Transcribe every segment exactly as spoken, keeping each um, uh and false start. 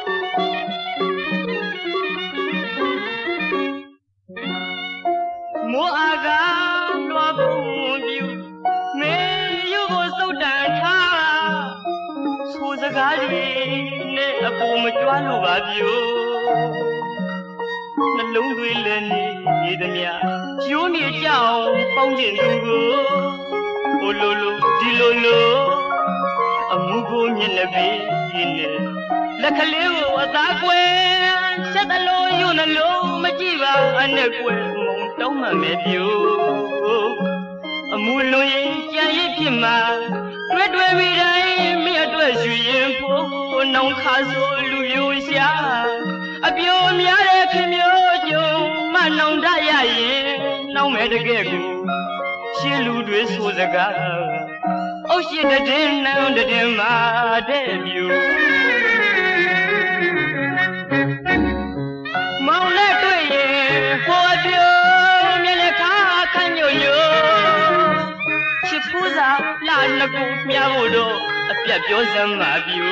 Mo aga lo bung biu me yu go sau dan tha so saga ri ne apu ma chwa lo ba biu na long twi le ni ni de mya chiu ni jaung paung jin du go o lo lo di lo lo amu go myin na bi ne la khale wo ata kwe sat ta lo yu na lo ma ji ba ane kwe Don't make you a moon Jayipima, Red Webby, me a dress you for no castle, Lucia. A pure Miara Camio, man on Daya, no matter gaggle. She ludwis was a girl. Oh, she didn't know the dimmer debut. Mount for you. Chifuza la na ku mya wo do a pyat pyo sam ma pyu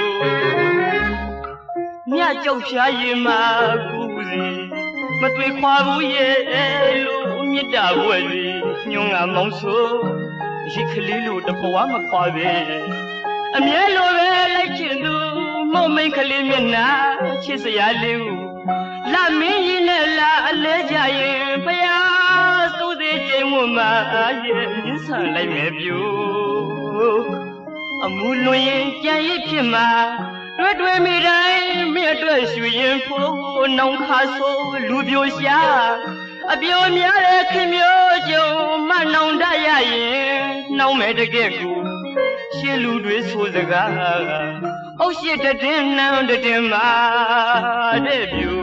Mya chou phya yin ma ku si ma twi khwa bu ye lo myit ta bwe ri nyung nga mong so yit khali lo ta phwa ma khwa be a mye lo be lai chin du mo mai khali myat na chit saya lin u la min yin ne la a le ja yin phya Ma yin san lai me pyu a mu lo yin kyan yit phit ma twé twé mi dai mi atwet shwe yin pho nong kha so lu pyo xia a pyo mya de khin myo jung ma nong da ya yin nong me ta ket ku shin lu twe so saga au shit ta tin nang ta tin ma de pyu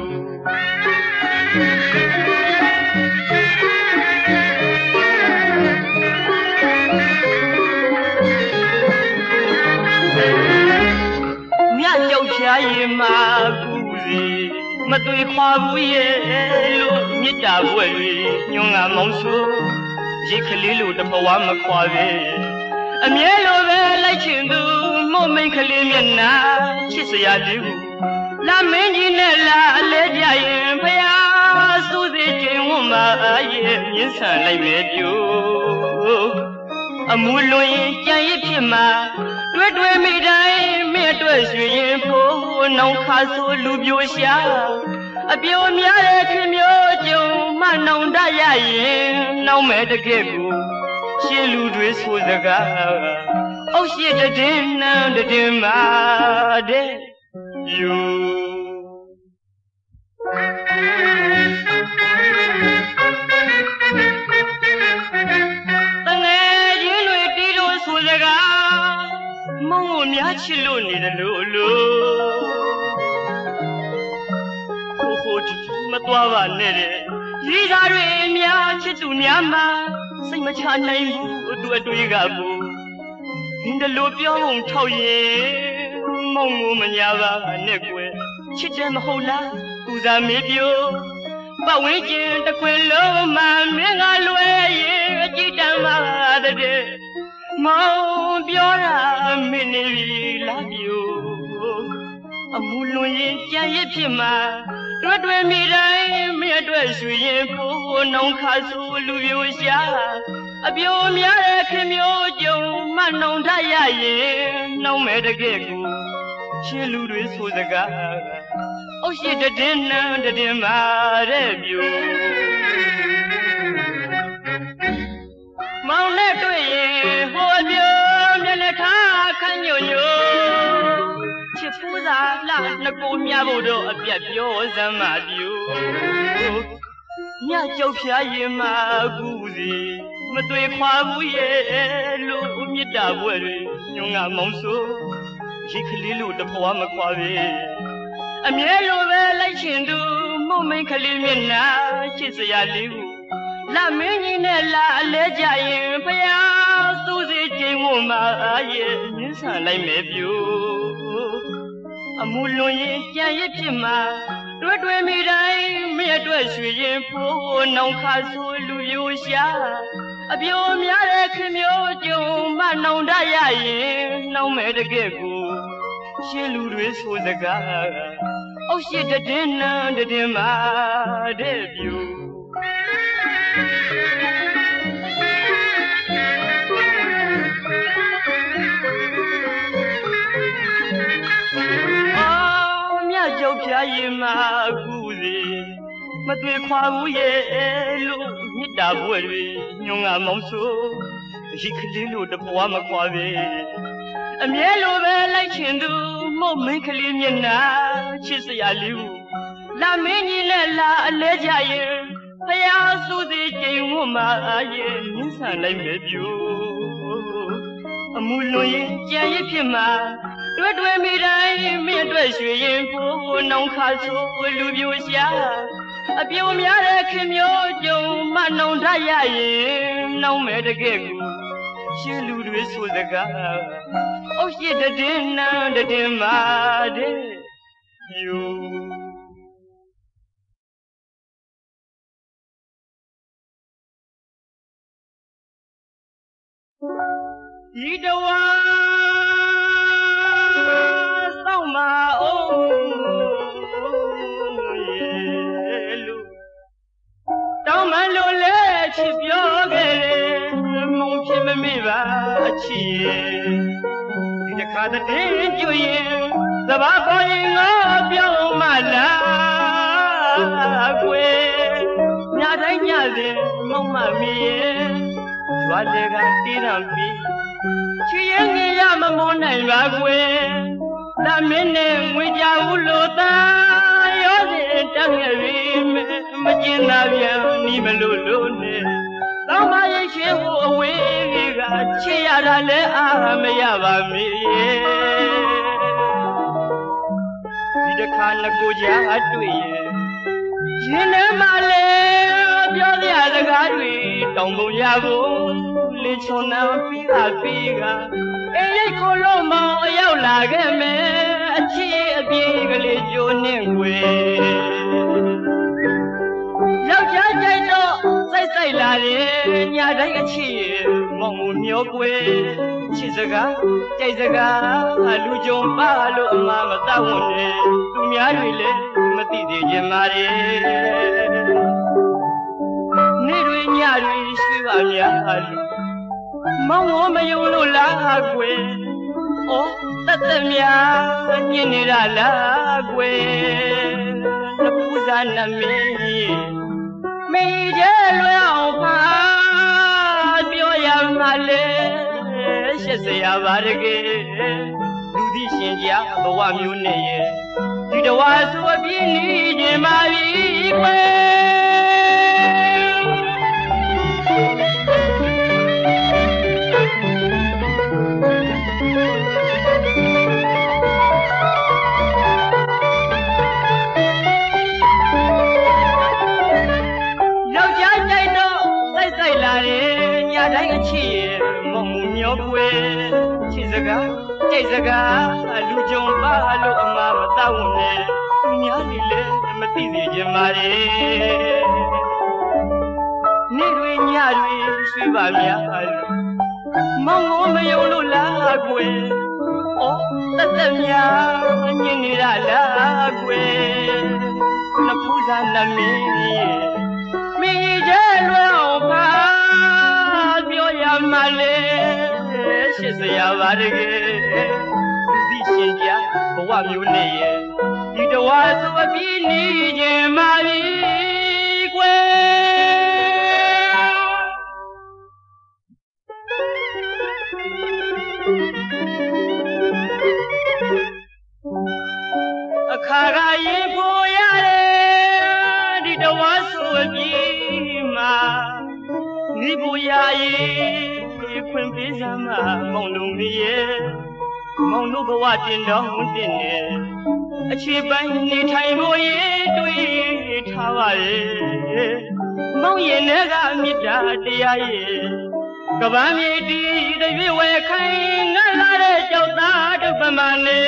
Yin ma ku si ma twi khwa bu ye lo myit ta bwe ri nyung nga mong so yit khali lo ta phwa ma khwa be a mye lo be lai chin du mo mai khali myat na chit saya li hu la min ji ne la a le ja yin phya su si chin wo ma ye myin san lai me pyu a mu lo yin kyan yit phit ma twé twé mi dai mi atwet shwe yin pho nong kha so lu pyo xia a pyo mya de khin myo jung ma nong da ya yin nong me ta ket ku shin lu twe so saga au shit ta tin nang ta tin ma de you Mong mya chi lo ni de lo lo Ko ho chi ma twa ba ne de yi da rwe mya chi tu mya ma sai ma cha nai bu atu atwi ga bu Nin de lo pyo hong thau yin mong mo ma nya ba ne kwe chit de ma hou la tu za me pyo ba win chin ta kwin lo ma myin ga lwe yin a chi tan ma de de Mong pyo ra min ni la pyo a mu lo yin kyan yit phit ma twé twé mi dai mi atwet shwe yin pho nong kha so lu pyo xia a pyo mya de khin myo jung ma nong da ya yin nong me ta ket ku shin lu twe so saga au shit ta tin nang ta tin ma de pyo Mong ne twe yin ho pyo mya ne tha khan nyo nyo Chit fu za la na ko mya bo do a pyat pyo sam ma pyu Mya chou phya yin ma ku si ma twi khwa bu ye lo myit ta bwe ri nyung nga mong so yit khali lo ta phwa ma khwa be a mye lo be lai chin du mo mai khali myat na chit saya li hu La min ji ne la a le ja yin phya su si chin wo ma ye myin san lai me pyu a mu lo yin kyan yit phit ma twé twé mi dai mi atwet shwe yin pho nong kha so lu pyo xia a pyo mya de khin myo jung ma nong da ya yin nong me ta ket ku shin lu twe so saga အောက်ရှိတည်နန်းတည်မှာတဲ့ပြူအော်မြတ်ကြောက်ဖြာရင်မှာကူစီမသွေခွာဘူးရဲ့လို့မြစ်တာဘွယ်တွေညွန်ငါမောင်ဆိုရှိကလေးလို့တပွားမခွာပဲအမြဲလိုပဲလိုက်ချင်သူမုတ်မင်းကလေးမျက်နှာချစ်စရာလေးကိုလာမင်းကြီးနဲ့လာအလဲကြရင်ဖယားစုသည်ကျိန်ဝတ်မှာရဲ့မြင့်ဆန်လိုက်မယ်ပြူအမူလွန်ရင်ကြံရစ်ဖြစ်မှာတွေ့တွေ့မိတိုင်းမင်းအတွက်ရွှေရင်ပိုးနောင်ခါဆိုလူပြိုရှာအပြုံများတဲ့ခင်မျိုးကြုံမနှုံထရရင်နှောင်းမဲ့တကယ်ကိုရှင်းလူတွေဆိုစကားအောက်ရှိတည်နန်းတည်မှာတဲ့ယူဒီတဝါစောင့်မအောင်ရဲ့လူတောင်းမလို့လဲချစ်ပြောခဲ့တယ်မုံဖြစ်မမေ့ပါအချစ်ဒီတစ်ခါတည်းကြွရင်သဘာပေါ်ရင်ငါပြောင်းမလားကွယ်ညတိုင်းညစဉ်မုံမမီရဲ့ရွာလေကတီးရံပြီးချီရင်ကြီးရမမွန်းနိုင်ပါကွယ်လာမင်းနဲ့ငွေကြဘူးလို့သားရောစဉ်တက်ငယ်ပြီးမကျင်သာပြန်နီးမလို့လို့နဲ့တောင်းမရိတ်ရှင်ကိုအဝေးကချစ်ရတာလဲအားမရပါမေဒီတစ်ခါငကိုကြားတွေ့ရဲ့ရှင်ထဲမှာလဲပြောစရာစကားတွေတောင်းပုံရဖို့လင်းချုံနာပြီးတာပြီးကအေးရိတ်ကိုလုံးမောင်အရောက်လာခဲ့မယ်အချစ်အပြေးကလေးကြိုးနှင့်ွယ်ယောက်ျားကြိုက်တော့စိုက်စိုက်လာတယ်ညာတိုင်းအချစ်မောင်ကိုမျောကွယ်ချစ်စကားကြိုက်စကားလူကြုံပါလို့အမမတတ်ဝင်တယ်သူများတွေလည်းမသိသေးကြပါရဲ့နေ့တွေညတွေရှိပါများလို့မောင်ကိုမယုံလို့လားကွယ်ဩတတ်သက်များညင်နေတာလားကွယ်နဖူးစားနမင်းမိတဲ့လွယ်အောင်ပါပြောရမှာလေရှက်စရာပါတကယ်လူသိရှင်ကြားဘဝမျိုးနဲ့ရဲ့ဒီတဝါဆိုအပြည့်နေခြင်းပါပြီကွယ်ညာတိုင်းအချစ်မုံမျောကွယ်ချစ်စကားကြိတ်စကားလူကြုံပါလို့အမမတတ်ဝင်နဲ့သူများနေလဲမသိစေချင်ပါရဲ့နေ့တွေညတွေရွှေပါများလို့မောင်ကိုမယုံလို့လားကွယ်ဩတတ်သက်များညင်နေတာလားကွယ်နဖူးစားနမင်းမိတဲ့လွယ်အောင်ပါပြောရမှာလေရှစ်စရာပါတကယ်လူသိရှင်ကြားဘဝမျိုးနဲ့ရဲ့ဒီတဝါဆိုအပြည့်နေခြင်းမာပြီကွယ်အခါကရေဖို့ရတယ်ဒီတဝါဆိုအပြည့်မှာမိဖို့ရရဲ့ခွင့်ပေးစမ်းမမောင်တို့မြေရဲ့မောင်တို့ဘဝတင်တော်တင်နေအခြေပိုင်းနေထိုင်ဖို့ရတွေးထားပါရဲ့မောင်ရင်ထဲကမေတ္တာတရားရဲ့ကပန်းမြေတီးတရွေဝဲခိုင်ငါလာတဲ့ကြောက်သားဒုပမာနေ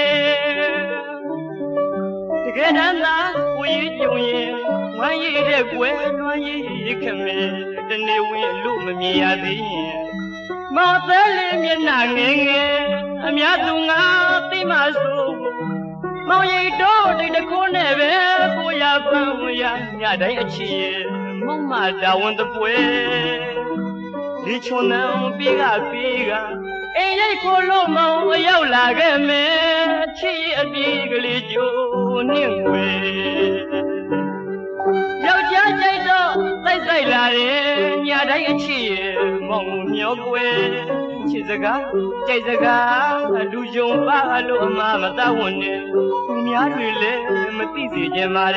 တကယ်တမ်းသာကိုကြီးကြုံရင်ဝမ်းရည်တဲ့ကွယ်လွမ်းရည်ခမဲတနေ့ဝင်လို့မမြင်ရသေးရင်မောင်သေးလေးမျက်နှာငယ်ငယ်အများသူငါသိမှဆိုမောင်ရိတ်တို့တိ的可那边不要分呀，伢的一起，梦嘛大问的不哎，你穷能比个比个，哎呀可老梦要那个me，起比个里就宁为，要家在这在在那里，伢的一起，梦苗归。起这个，在这个，路上把路妈妈打我呢，姑娘回来没地时间嘛嘞，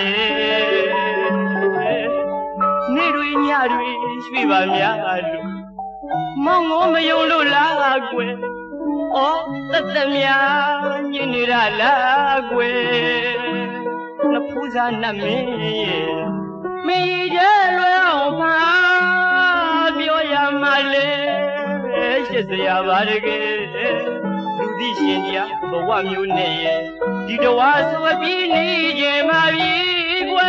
你对伢对随把面路，忙我没有路拉过，哦，得得面你你拉拉过，那菩萨那没没得乱爬，表演嘛嘞。谢谢呀，把这个陆地仙家不忘有你，你的话是我比你见嘛比贵。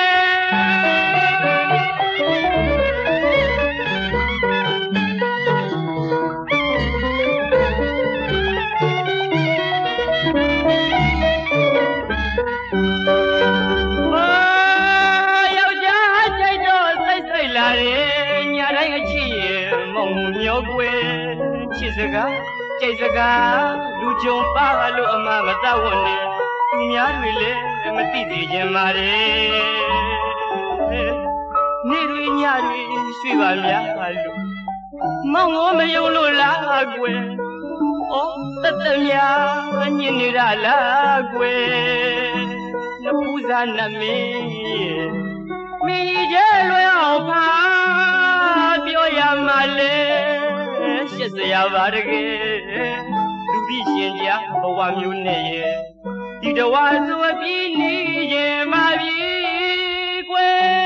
我要家在这在在哪里，伢来个去梦苗归。起这个，在这个路中把路妈妈打我呢，姑娘回来没地地见嘛嘞，你对伢对随把面路，忙我没有路拉过，哦，得得面你你拉拉过，那菩萨那没没见乱爬表演嘛嘞。谢谢呀，把这个陆地仙家不忘有你，你的话是我比你也嘛比贵。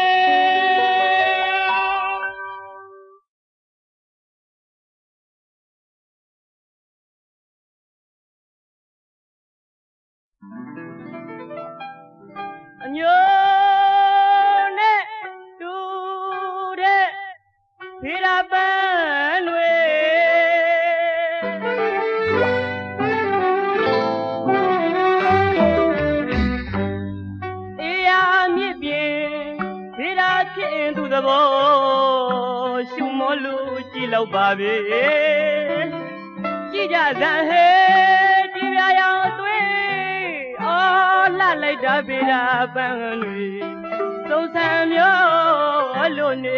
牛呢，猪的，皮拉本位。天都的包，熊猫路几老八辈，几家山海几边样对，啊，哪来这边的本女，走三秒六年，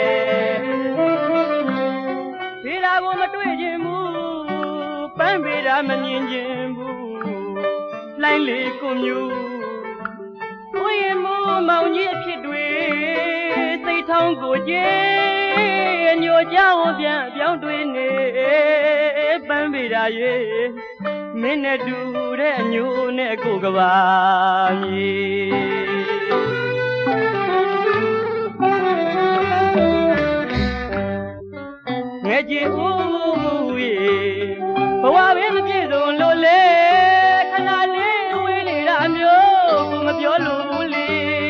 为了我们对进步，本辈咱们年进步，来来公牛，我也没毛你撇对。谁唱过节，鸟家我边边对呢，本为啥耶？没那住的牛那过个吧你。我见乌耶，不话为了别种落来，看那里为了让苗，我们表露哩。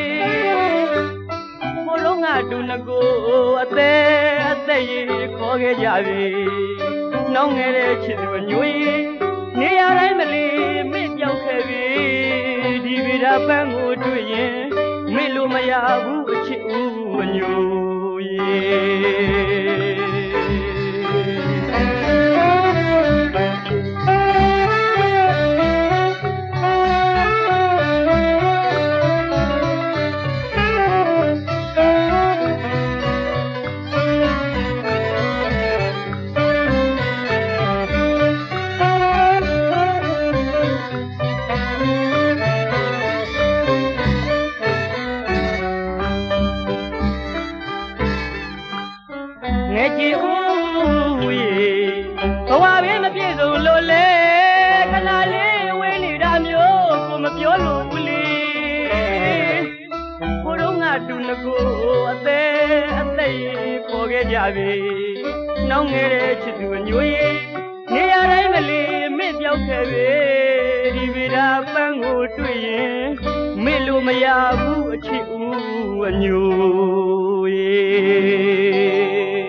都那个在在考个家里，弄个来吃个牛耶，你呀来没来没表开喂，你为啥帮我追耶？没路没呀不吃乌牛耶。家呗，弄个来吃土牛耶，你呀来没来没表开呗，你为啥帮我追耶？没路没呀不吃乌牛耶。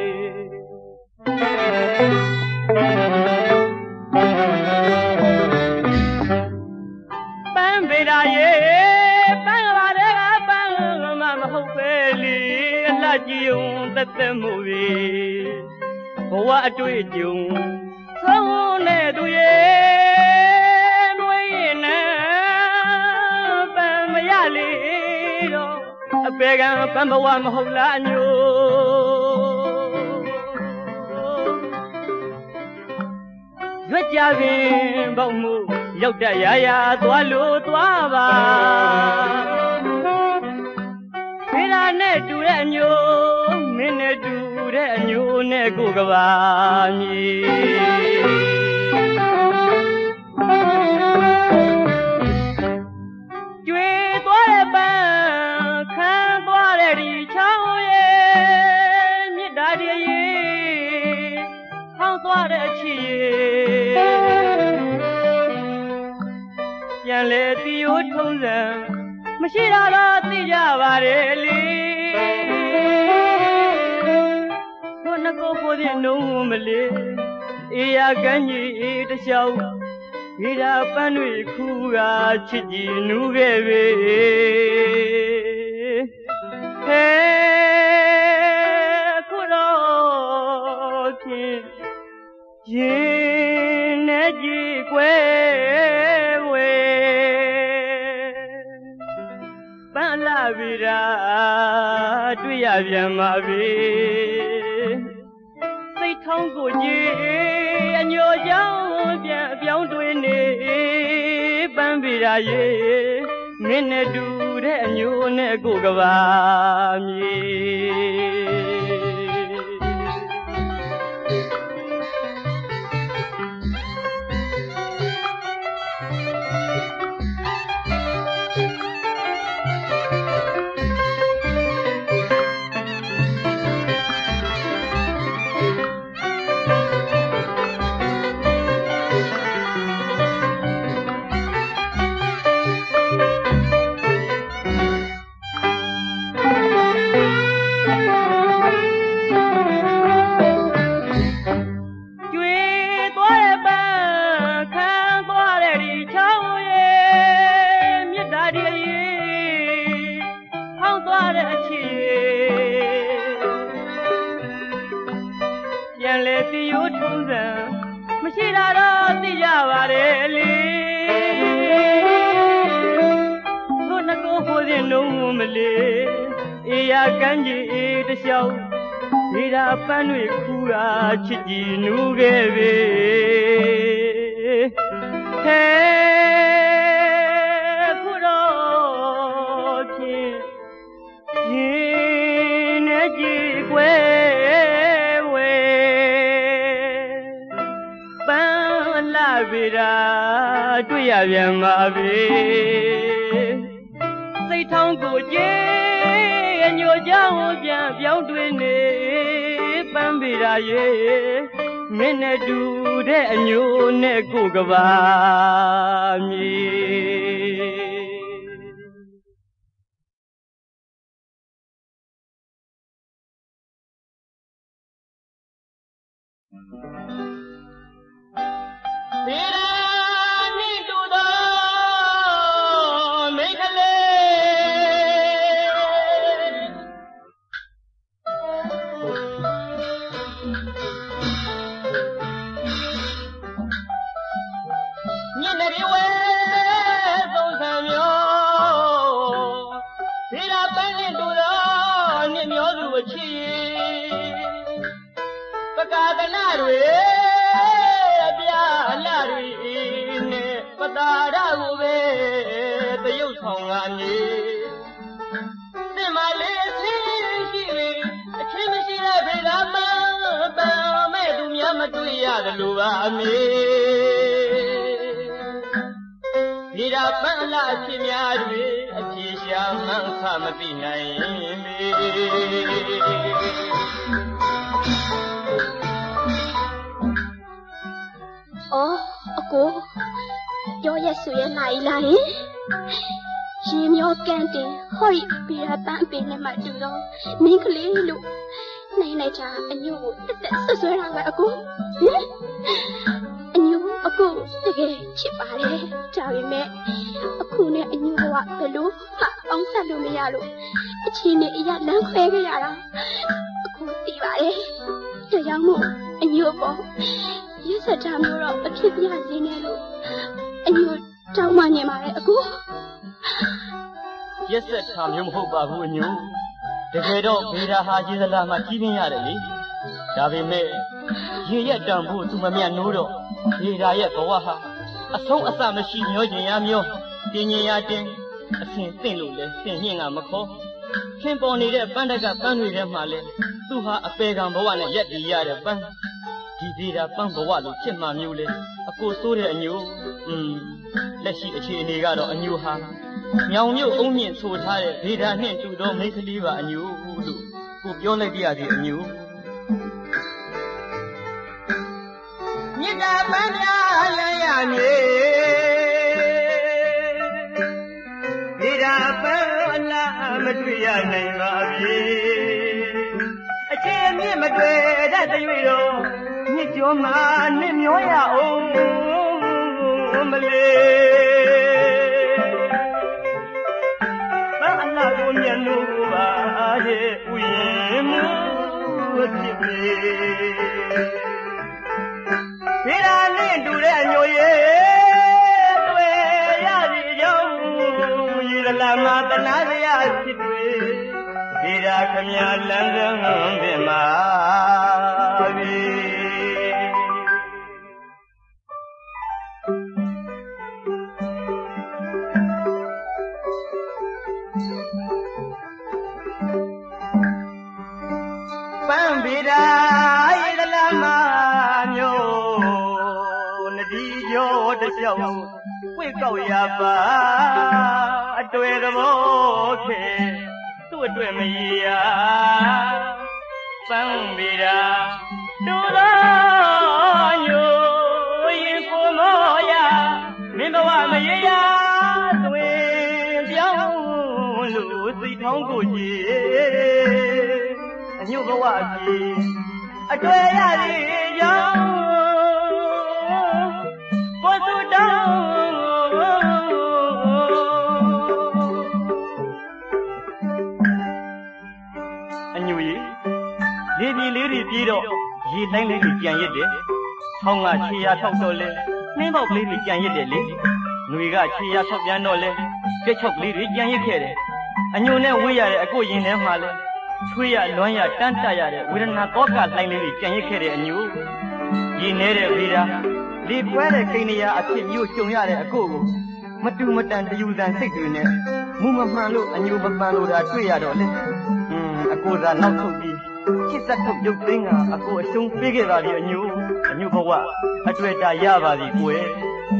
半杯大爷。 ဝအတွေ့အကြုံဆုံးတဲ့သူရဲ့မွေးရင်နဲ့ပန်မရလေတော့အပေကံပန်ဘဝမဟုတ်လားအညိုရွက်ကြပင်ပေါ့မှုရောက်တရရသွားလို့သွားပါဖေးလာနဲ့တူတဲ့အညိုမင်းနဲ့တူတဲ့အညိုနဲ့ကိုကပါမြေကျွေသွားတဲ့ပန်းခံသွားတဲ့ဒီချောင်းရဲ့မြစ်တာတည်းရဲ့ဟောင်းသွားတဲ့ချီရဲ့ပြန်လေတီယိုထုံးစံမရှိတာတော့သိကြပါတယ်လေဘုန်းကိုဖို့တဲ့နှုံးမလေးအေးရကန်းကြီးတလျှောက်ဒီတာပန်းတွေခူကချစ်ကြည်နူးခဲ့ပေဟဲခုတော့ဖြင့်ရင်နဲ့ကြည်ကွယ်ဝဲပန်းလာပြီတာတွေ့ရပြန်ပါပြီစိတ်ထောင်းကိုကြည်အညိုကြောင့်ပြန်ပြောင်းတွေးနေပန်းပြီတာရဲ့မင်းနဲ့တူတဲ့အညိုနဲ့ကိုကပါမြေမရှိတာတော့သိကြပါတယ်လေဘုန်းကိုဖို့တဲ့နှုံးမလေးအေးရကန်းကြီးတလျှောက်ဒီတာပန်းတွေခူတာချစ်ကြည်နူးခဲ့ပေဟဲခုတော့ဖြင့်ရင်နဲ့ကြည်ကွယ်ဗေဒာတွေ့ရပြန်ပါပြီစိတ်ထောင်းကိုကြည်အညိုကြောင့်ပြန်ပြောင်းတွေးနေပန်းဗေဒာရဲ့မင်းနဲ့တူတဲ့အညိုနဲ့ကိုကပါမြေဗေဒာနိတူသောမိခလေးညနေရီဝဲသုံးဆံမျိုးဗေဒာပန်းနိတူသောနှင့်မျိုးစုအချီပကာဒနာတွေတာရကိုပဲတရုတ်ဆောင်ကနေသင်မလေးအချင်းရှိလေအချင်းမရှိတဲ့ဖေလာမပန်းမဲ့သူများမတွေ့ရတယ်လို့ပါအမေဒီတာပန်းလာအဖြစ်များတွေအဖြေရှာမှန်းခမသိနိုင်မေအော်အကိုပြောရဆွေနိုင်လာရင်ရင်မျောကန်းတင်ဟော်ရီဘီရာပန်းပင်နဲ့မှတူတော့မင်းကလေးလို့နိုင်နိုင်ချာအညို့ကိုတက်တက်ဆွဆွဲတာပဲအကိုဟင်အညို့အကိုတကယ်ချစ်ပါတယ်ဒါပေမဲ့အခုနဲ့အညို့ကဘယ်လိုမှအောင်ဆက်လို့မရလို့အချင်းနဲ့အရာလမ်းခွဲခဲ့ရတာအခုသိပါတယ်ဒါကြောင့်မို့အညို့ပေါ့ရက်ဆက်တာမျိုးတော့အဖြစ်ပြစင်းနေလို့အညို့တောင်းမှနေပါလေအကိုရက်ဆက်တာမျိုးမဟုတ်ပါဘူးအညို့တကယ်တော့ဘေဒါဟာရေသလားမှကြီးပြင်းရတယ်လေဒါပေမဲ့ရေရက်တံဖို့သူမမြတ်နိုးတော့ဘေဒါရဲ့ဘဝဟာအဆုံးအစမရှိမျောကျင်ရမျောတင်းရင်ရတင်းအဆင်သင့်လို့လဲဆင်ညှင်းကမခေါ်ခင်ပေါ်နေတဲ့ပန်းတက်ကပန်းတွေထဲမှာလဲသူဟာအပေကံဘဝနဲ့ရက်တည်ရတဲ့ပန်းဒီဘေဒါပန်းဘဝလို့ဖြစ်မှမျိုးလဲအကိုဆိုးတဲ့အညို့อืมလက်ရှိအခြေအနေကတော့အညို့ဟာညောင်မြို့အုံမြင့်ဆိုထားတဲ့ဘေဒါနှင့်တူသောမိန်းကလေးပါအညို့လို့ကိုပြောလိုက်ပြရစီအညို့မြစ်တာပန်းပြလမ်းရမြေဘေဒါပန်းအလားမတွေ့ရနိုင်ပါပြီအခြေအမြင့်မတွေ့တတ်သေးတော့မြစ်ကျော်မှာနဲ့မျောရအောင်မလေးပန်းအလားကိုမျက်နှာပါရဲ့ဥယျာဉ်မှုဖြစ်ပြီဘေဒါနဲ့တူတဲ့ညိုရဲ့တွေ့ရစီကြောင်းရေလာမတနာစရာဖြစ်တွေဘေဒါခမလန်းစမ်းပင်မှာပြီပန်းဘေဒါရေလာမမျိုးနဒီကျော်တစ်လျှောက်ဝိကောက်ရပါအတွေ့သဘောခေသူ့အတွက်မရရပန်းဘေဒါတူတော်ညိုရင်ကိုမောရမင်းဘဝမရရသွေပြောင်းလို့စိတ်ထောင်းကိုကြည်အညို့ဘဝကြီးအတွေ့ရသည်ကြောင့်ကိုစုတောင်းအညို့ကြီးလေးပြည်လေးတွေပြေးတော့ရေတိုင်းလေးတွေကြံရစ်တယ်ထောင်းကခြေရထောက်တော့လဲနှင်းပေါက်ကလေးတွေကြံရစ်တယ်လေຫນွေကခြေရထောက်ပြန်တော့လဲကြက်ချောက်ကလေးတွေကြံရစ်ခဲ့တယ်အညို့နဲ့ဝေးရတဲ့အကိုရင်ထဲမှာလဲချွေးရလွမ်းရတန်းတရတဲ့ဝေဒနာတောကလှိုင်းလေးတွေကြံရစ်ခဲ့တဲ့အညို့ရည်နေတဲ့ဘေဒါလေခွဲတဲ့ကိန်းရာအဖြစ်မျိုးကြုံရတဲ့အကိုကိုမတူမတန်တယူတန်စိတ်တွေနဲ့မူမမှန်လို့အညို့မမှန်လို့ဒါတွေ့ရတော့လေอืมအကိုသာနောက်ထုတ်ပြီးချစ်သက်ထုတ်ရုပ်သိမ်းကအကိုအရှုံးပေးခဲ့ပါပြီအညို့အညို့ဘဝအတွေ့အတာရပါပြီကွယ်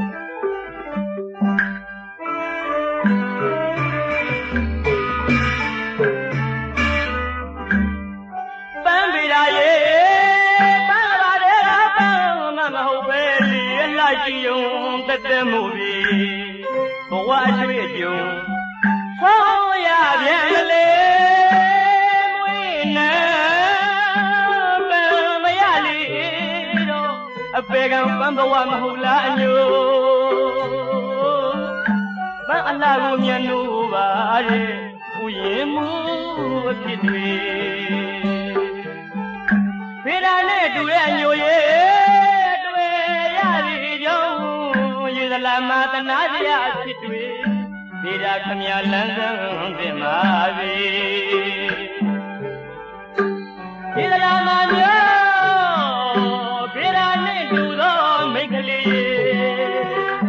ယုံတက်တဲ့မှုပြီဘဝအတွေ့အကြုံဆောင်းရပြန်လေမွေးနေပန်းမရလေတော့အပေကံပန်းဘဝမဟုတ်လားအညို့ပန်းအလားကိုမျက်နှာပါရဲ့ဥယျာဉ်မှုအဖြစ်တွေဘေဒါနဲ့တူတဲ့အညို့ရဲ့လာမတနာစရာဖြစ်တွေဘေဒါခမလန်းစမ်းပင်မှာပြီဒီလာမမျိုးဘေဒါနဲ့တူသောမိတ်ကလေး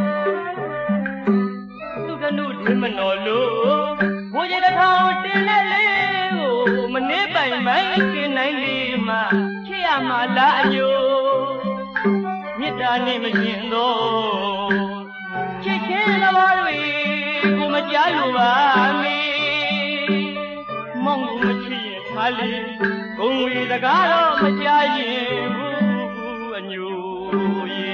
သူကနုဒီမနော်လို့ဘိုးကြီးတစ်ထောင်တင်တဲ့လေးကိုမနေပိုင်ပိုင်กินနိုင်လေးမှချစ်ရမှာလားအညို့မေတ္တာနဲ့မရှင်တော့ချစ်ချင်းသဘောတွေကိုမကြားလို့ပါမေမောင်မချစ်ရင်ထားလေဂုံဝေတကားတော့မကြားရင်ဘူးအညိုရေ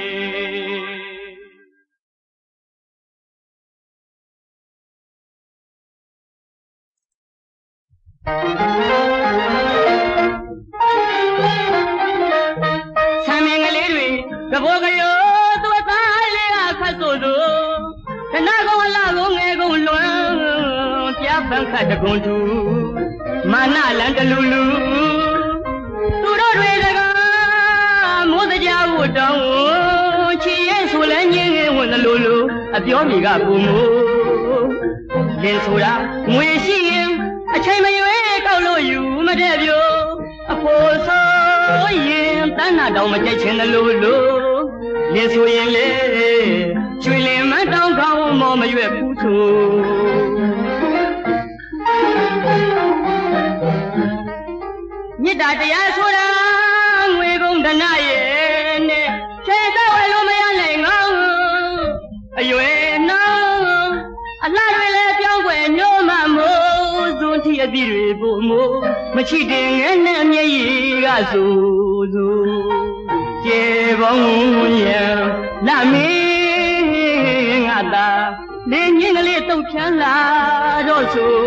ဆံမင်ကလေးတွေကဘောကရောသူ့သားလေးကခတ်ဆိုသူတနာကောင်အလားကိုငယ်ကုန်လွမ်းပြပန်းခတ်တကွန်သူမာနလန်တလူလူသူတို့တွေတကားတောင်းချီရဲ့ဆိုလဲညင်းငယ်ဝင်လို့လို့အပြောမိကပူမို့လင်းဆိုတာငွေရှိရင်အချိန်မရွေးကောက်လို့ယူမတဲ့ပြိုအဖို့ဆိုရင်တန်းနာတောင်မကြိုက်ချင်တယ်လို့လို့လင်းဆိုရင်လေကျွေလင်းမတောင်းကောင်းမော်မရွက်ဘူးဆိုမြစ်တာတရားဆိုတာငွေကုန်ဒနာရဲ့နဲ့ချဲတော့ဝဲလို့မရနိုင်ငေါအရွယ်နောင်အလှတွေလည်းပြောင်းွယ်ညို့မှမို့ဇွန်ထီအပြည့်တွေပို့မို့မချစ်တင်ငဲနဲ့မျက်ရည်ကဆူဆူကျေပေါင်းရံလာမင်းငါသာလေညင်းကလေးတုတ်ဖြန်းလာတော့ဆို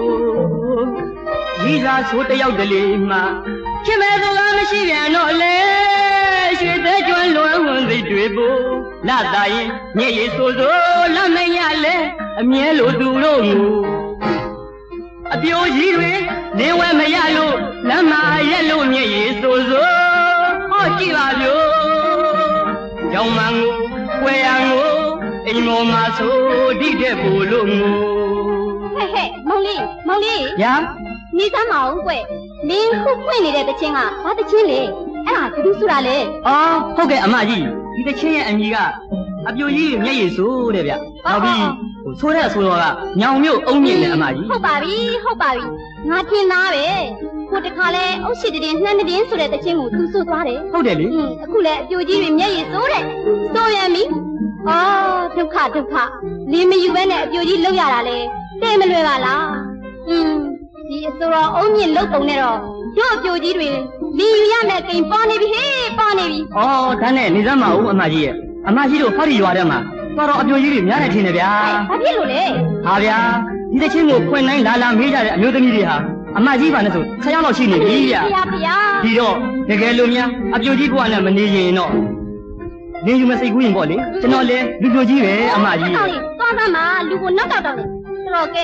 ဒီစားဆိုတယောက်တလေမှချစ်မဲ့သူကမရှိပြန်တော့လေရွှေသေးကျွမ်းလွန်ဝင်သိတွေဖို့လာတာရင်ညစ်ရည်ဆိုဆိုလမ်းမရလဲအမြဲလိုသူတို့မူအပြိုကြီးတွေနေဝဲမရလို့လမ်းမရက်လို့ညစ်ရည်ဆိုဆိုဟောကြည့်ပါဗျို့ကြောင်မန်ကိုဝဲရန်ကိုအိမ်မော်မှာဆိုဒီတဲ့ပူလို့ငိုဟဲ့ဟဲ့မောင်လေးမောင်လေးညာနေစမ်းမအောင်ကွလင်းခုဖွင့်နေတဲ့တခြင်းကဘာတခြင်းလဲအဲ့ဒါဘယ်သူဆိုတာလဲအော်ဟုတ်ကဲ့အမကြီးဒီတခြင်းရဲ့အမည်ကအပြိုကြီးမျက်ရည်ဆိုတဲ့ဗျနောက်ပြီးဟိုဆိုတဲ့အဆိုတော်ကညောင်မြို့အုံးမြင့်နဲ့အမကြီးဟုတ်ပါပြီဟုတ်ပါပြီငါထင်သားပဲကိုတခါလဲအုတ်ရှိတည်နှမ်းတည်ဆိုတဲ့တခြင်းကိုသူဆိုသွားတယ်ဟုတ်တယ်လေအခုလဲအပြိုကြီးတွေမျက်ရည်ဆိုတဲ့ဆိုရမီအော်ဒုက္ခဒုက္ခလင်းမယူဘဲနဲ့အပြိုကြီးလောက်ရတာလေတဲ့မလွယ်ပါလားอืมဒီအစိုးရအုံးမြင့်လုတ်ပုံနဲ့တော့တို့အပြိုကြီးတွေလီယူရမယ်ကိန်းပေါ်နေပြီဟေးပေါ်နေပြီဩဒါနဲ့နေစမ်းမအောင်အမကြီးရဲ့အမကြီးတို့ဟောဒီရွာထဲမှာတော်တော်အပြိုကြီးတွေများနေထင်တယ်ဗျာဘာဖြစ်လို့လဲဟာဗျာဒီတချင်းကိုဖွင့်တိုင်းလာလာမေးကြတဲ့အမျိုးသမီးတွေဟာအမကြီးပါနဲ့ဆိုဆယ်ယောက်လောက်ရှိနေပြီဗျာဗျာဗျာဒီတော့တကယ်လို့များအပြိုကြီးဘဝနဲ့မနေရင်တော့လင်းယူမစိတ်ကူးရင်ပေါ့လေကျွန်တော်လည်းလူပြိုကြီးပဲအမကြီးတော်လေးသွားသားမှာလူကိုနောက်တော့တော့နေတော်ကဲ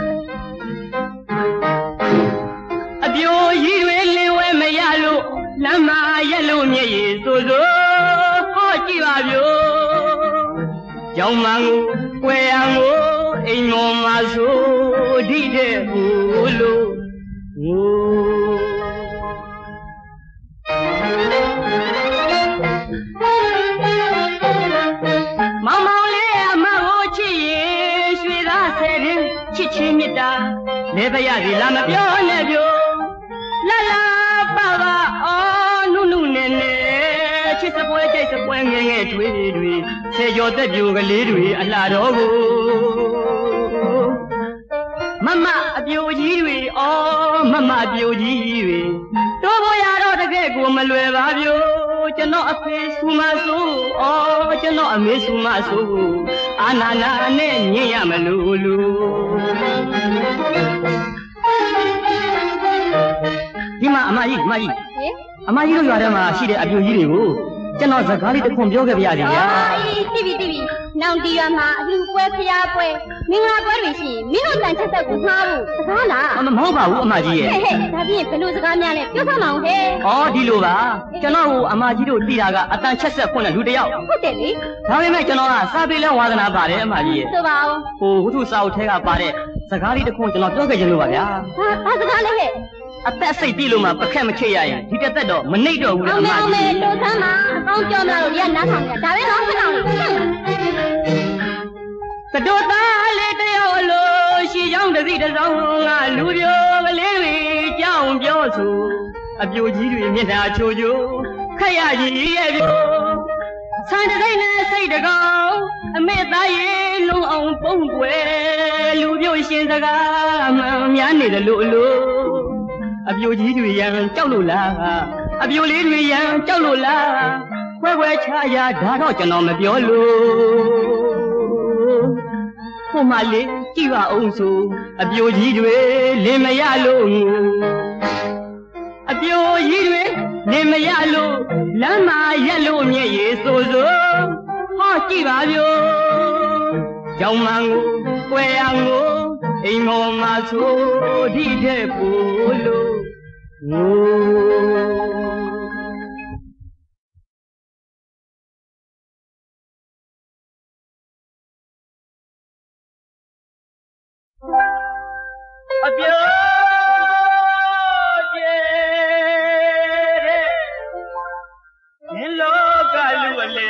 အပြိုကြီးတွေလင်းဝဲမရလို့လမ်းမရက်လို့မျက်ရည်ဆိုဆိုဟောကြည့်ပါဗျို့ကြောင်မန်ကိုွယ်ရန်ကိုအိမ်မော်မှာဆိုဒီတဲ့ဘူးလို့ငိုမောင်မောင်လေးအမကိုချစ်ရင်ရွှေသားဆယ်ရင်ချစ်ချင်းမြတ်တာနေပါရစီလာမပြောနဲ့ဗျို့လာလာပါပါအော်နုနုနဲ့နဲ့ချစ်စပွဲကြိတ်စပွဲငယ်ငယ်တွေတွေဆယ်ကျော်သက်ပြိုကလေးတွေအလှတော်ကိုမမအပြိုကြီးတွေအော်မမအပြိုကြီးတွေတို့ဘောရတော့တကယ်ကိုမလွယ်ပါဗျို့ကျွန်တော်အဖေဆူမဆိုးအော်ကျွန်တော်အမေဆူမဆိုးအာနာနာနဲ့ညင်ရမလို့လို့ဒီမှာအမကြီးအမကြီးအမကြီးတို့ရွာထဲမှာရှိတဲ့အပြိုကြီးတွေကိုကျွန်တော်စကားလေးတစ်ခွန်းပြောခဲ့ပြရစီဗျာအေးတိပြီတိပြီနောင်တီရွာမှာအလူပွဲဖျားပွဲမင်္ဂလာပွဲတွေရှိရင်မင်းတို့တန်ချက်သက်ကိုငှားဖို့စကားလားမဟုတ်ပါဘူးအမကြီးရဲ့ဟဲ့ဟဲ့ဒါဖြင့်ဘယ်လိုစကားများလဲပြောစမ်းမအောင်ဟဲ့ဩဒီလိုပါကျွန်တော်ဟိုအမကြီးတို့တီးတာကအတန်ချက်ဆက်ခွန်းတဲ့လူတစ်ယောက်ဟုတ်တယ်လေဒါပေမဲ့ကျွန်တော်ကစာပေလဲဝါသနာပါတယ်အမကြီးရဲ့ဆိုပါဦးဟိုဝတ္ထုစာအုပ်ထဲကပါတဲ့စကားလေးတစ်ခွန်းကျွန်တော်ပြောခဲ့ခြင်းလို့ပါဗျာဟာဘာစကားလဲဟဲ့အသက်စိတ်ပြီးလို့မှပခက်မချစ်ရရင်ဒီတက်သက်တော့မနှိမ့်တော့ဘူးလေအမကြီးအောင်မယ်လို့သမ်းပါအကောင်းပြောမလားလို့ဒီကနားထောင်နေတာဒါပဲတော့ခဏလေးကတော်သားလေးတယောက်လို့ရှီချောင်းတစ်စီတစ်စောင်းကလူပြိုကလေးတွေကြောင်းပြောဆိုအပြိုကြီးတွေမျက်နှာချိုချိုခက်ရကြီးရဲ့ပြိုဆန်တဲ့စိတ်နဲ့စိတ်တကောင်အမေသားရဲ့လုံးအောင်ပုံကွယ်လူပြိုရှင်စကားမှများနေတယ်လို့လို့အပြိုကြီးတွေရန်ကြောက်လို့လားအပြိုလေးတွေရန်ကြောက်လို့လားခွဲခွဲခြားရဒါတော့ကျွန်တော်မပြောလို့ဟိုမှလေးကြည့်ပါအောင်ဆိုအပြိုကြီးတွေလင်းမရလို့အပြိုကြီးတွေလင်းမရလို့လမ်းမရက်လို့မျက်ရည်ဆိုဆိုဟောကြည့်ပါဗျို့ကြောင်မန်ကိုကွယ်ရန်ကိုအိမ်မော်မှာဆိုဒီတဲ့ပူလို့ငိုအပြောကျတဲ့ဒီလောကလူအလေ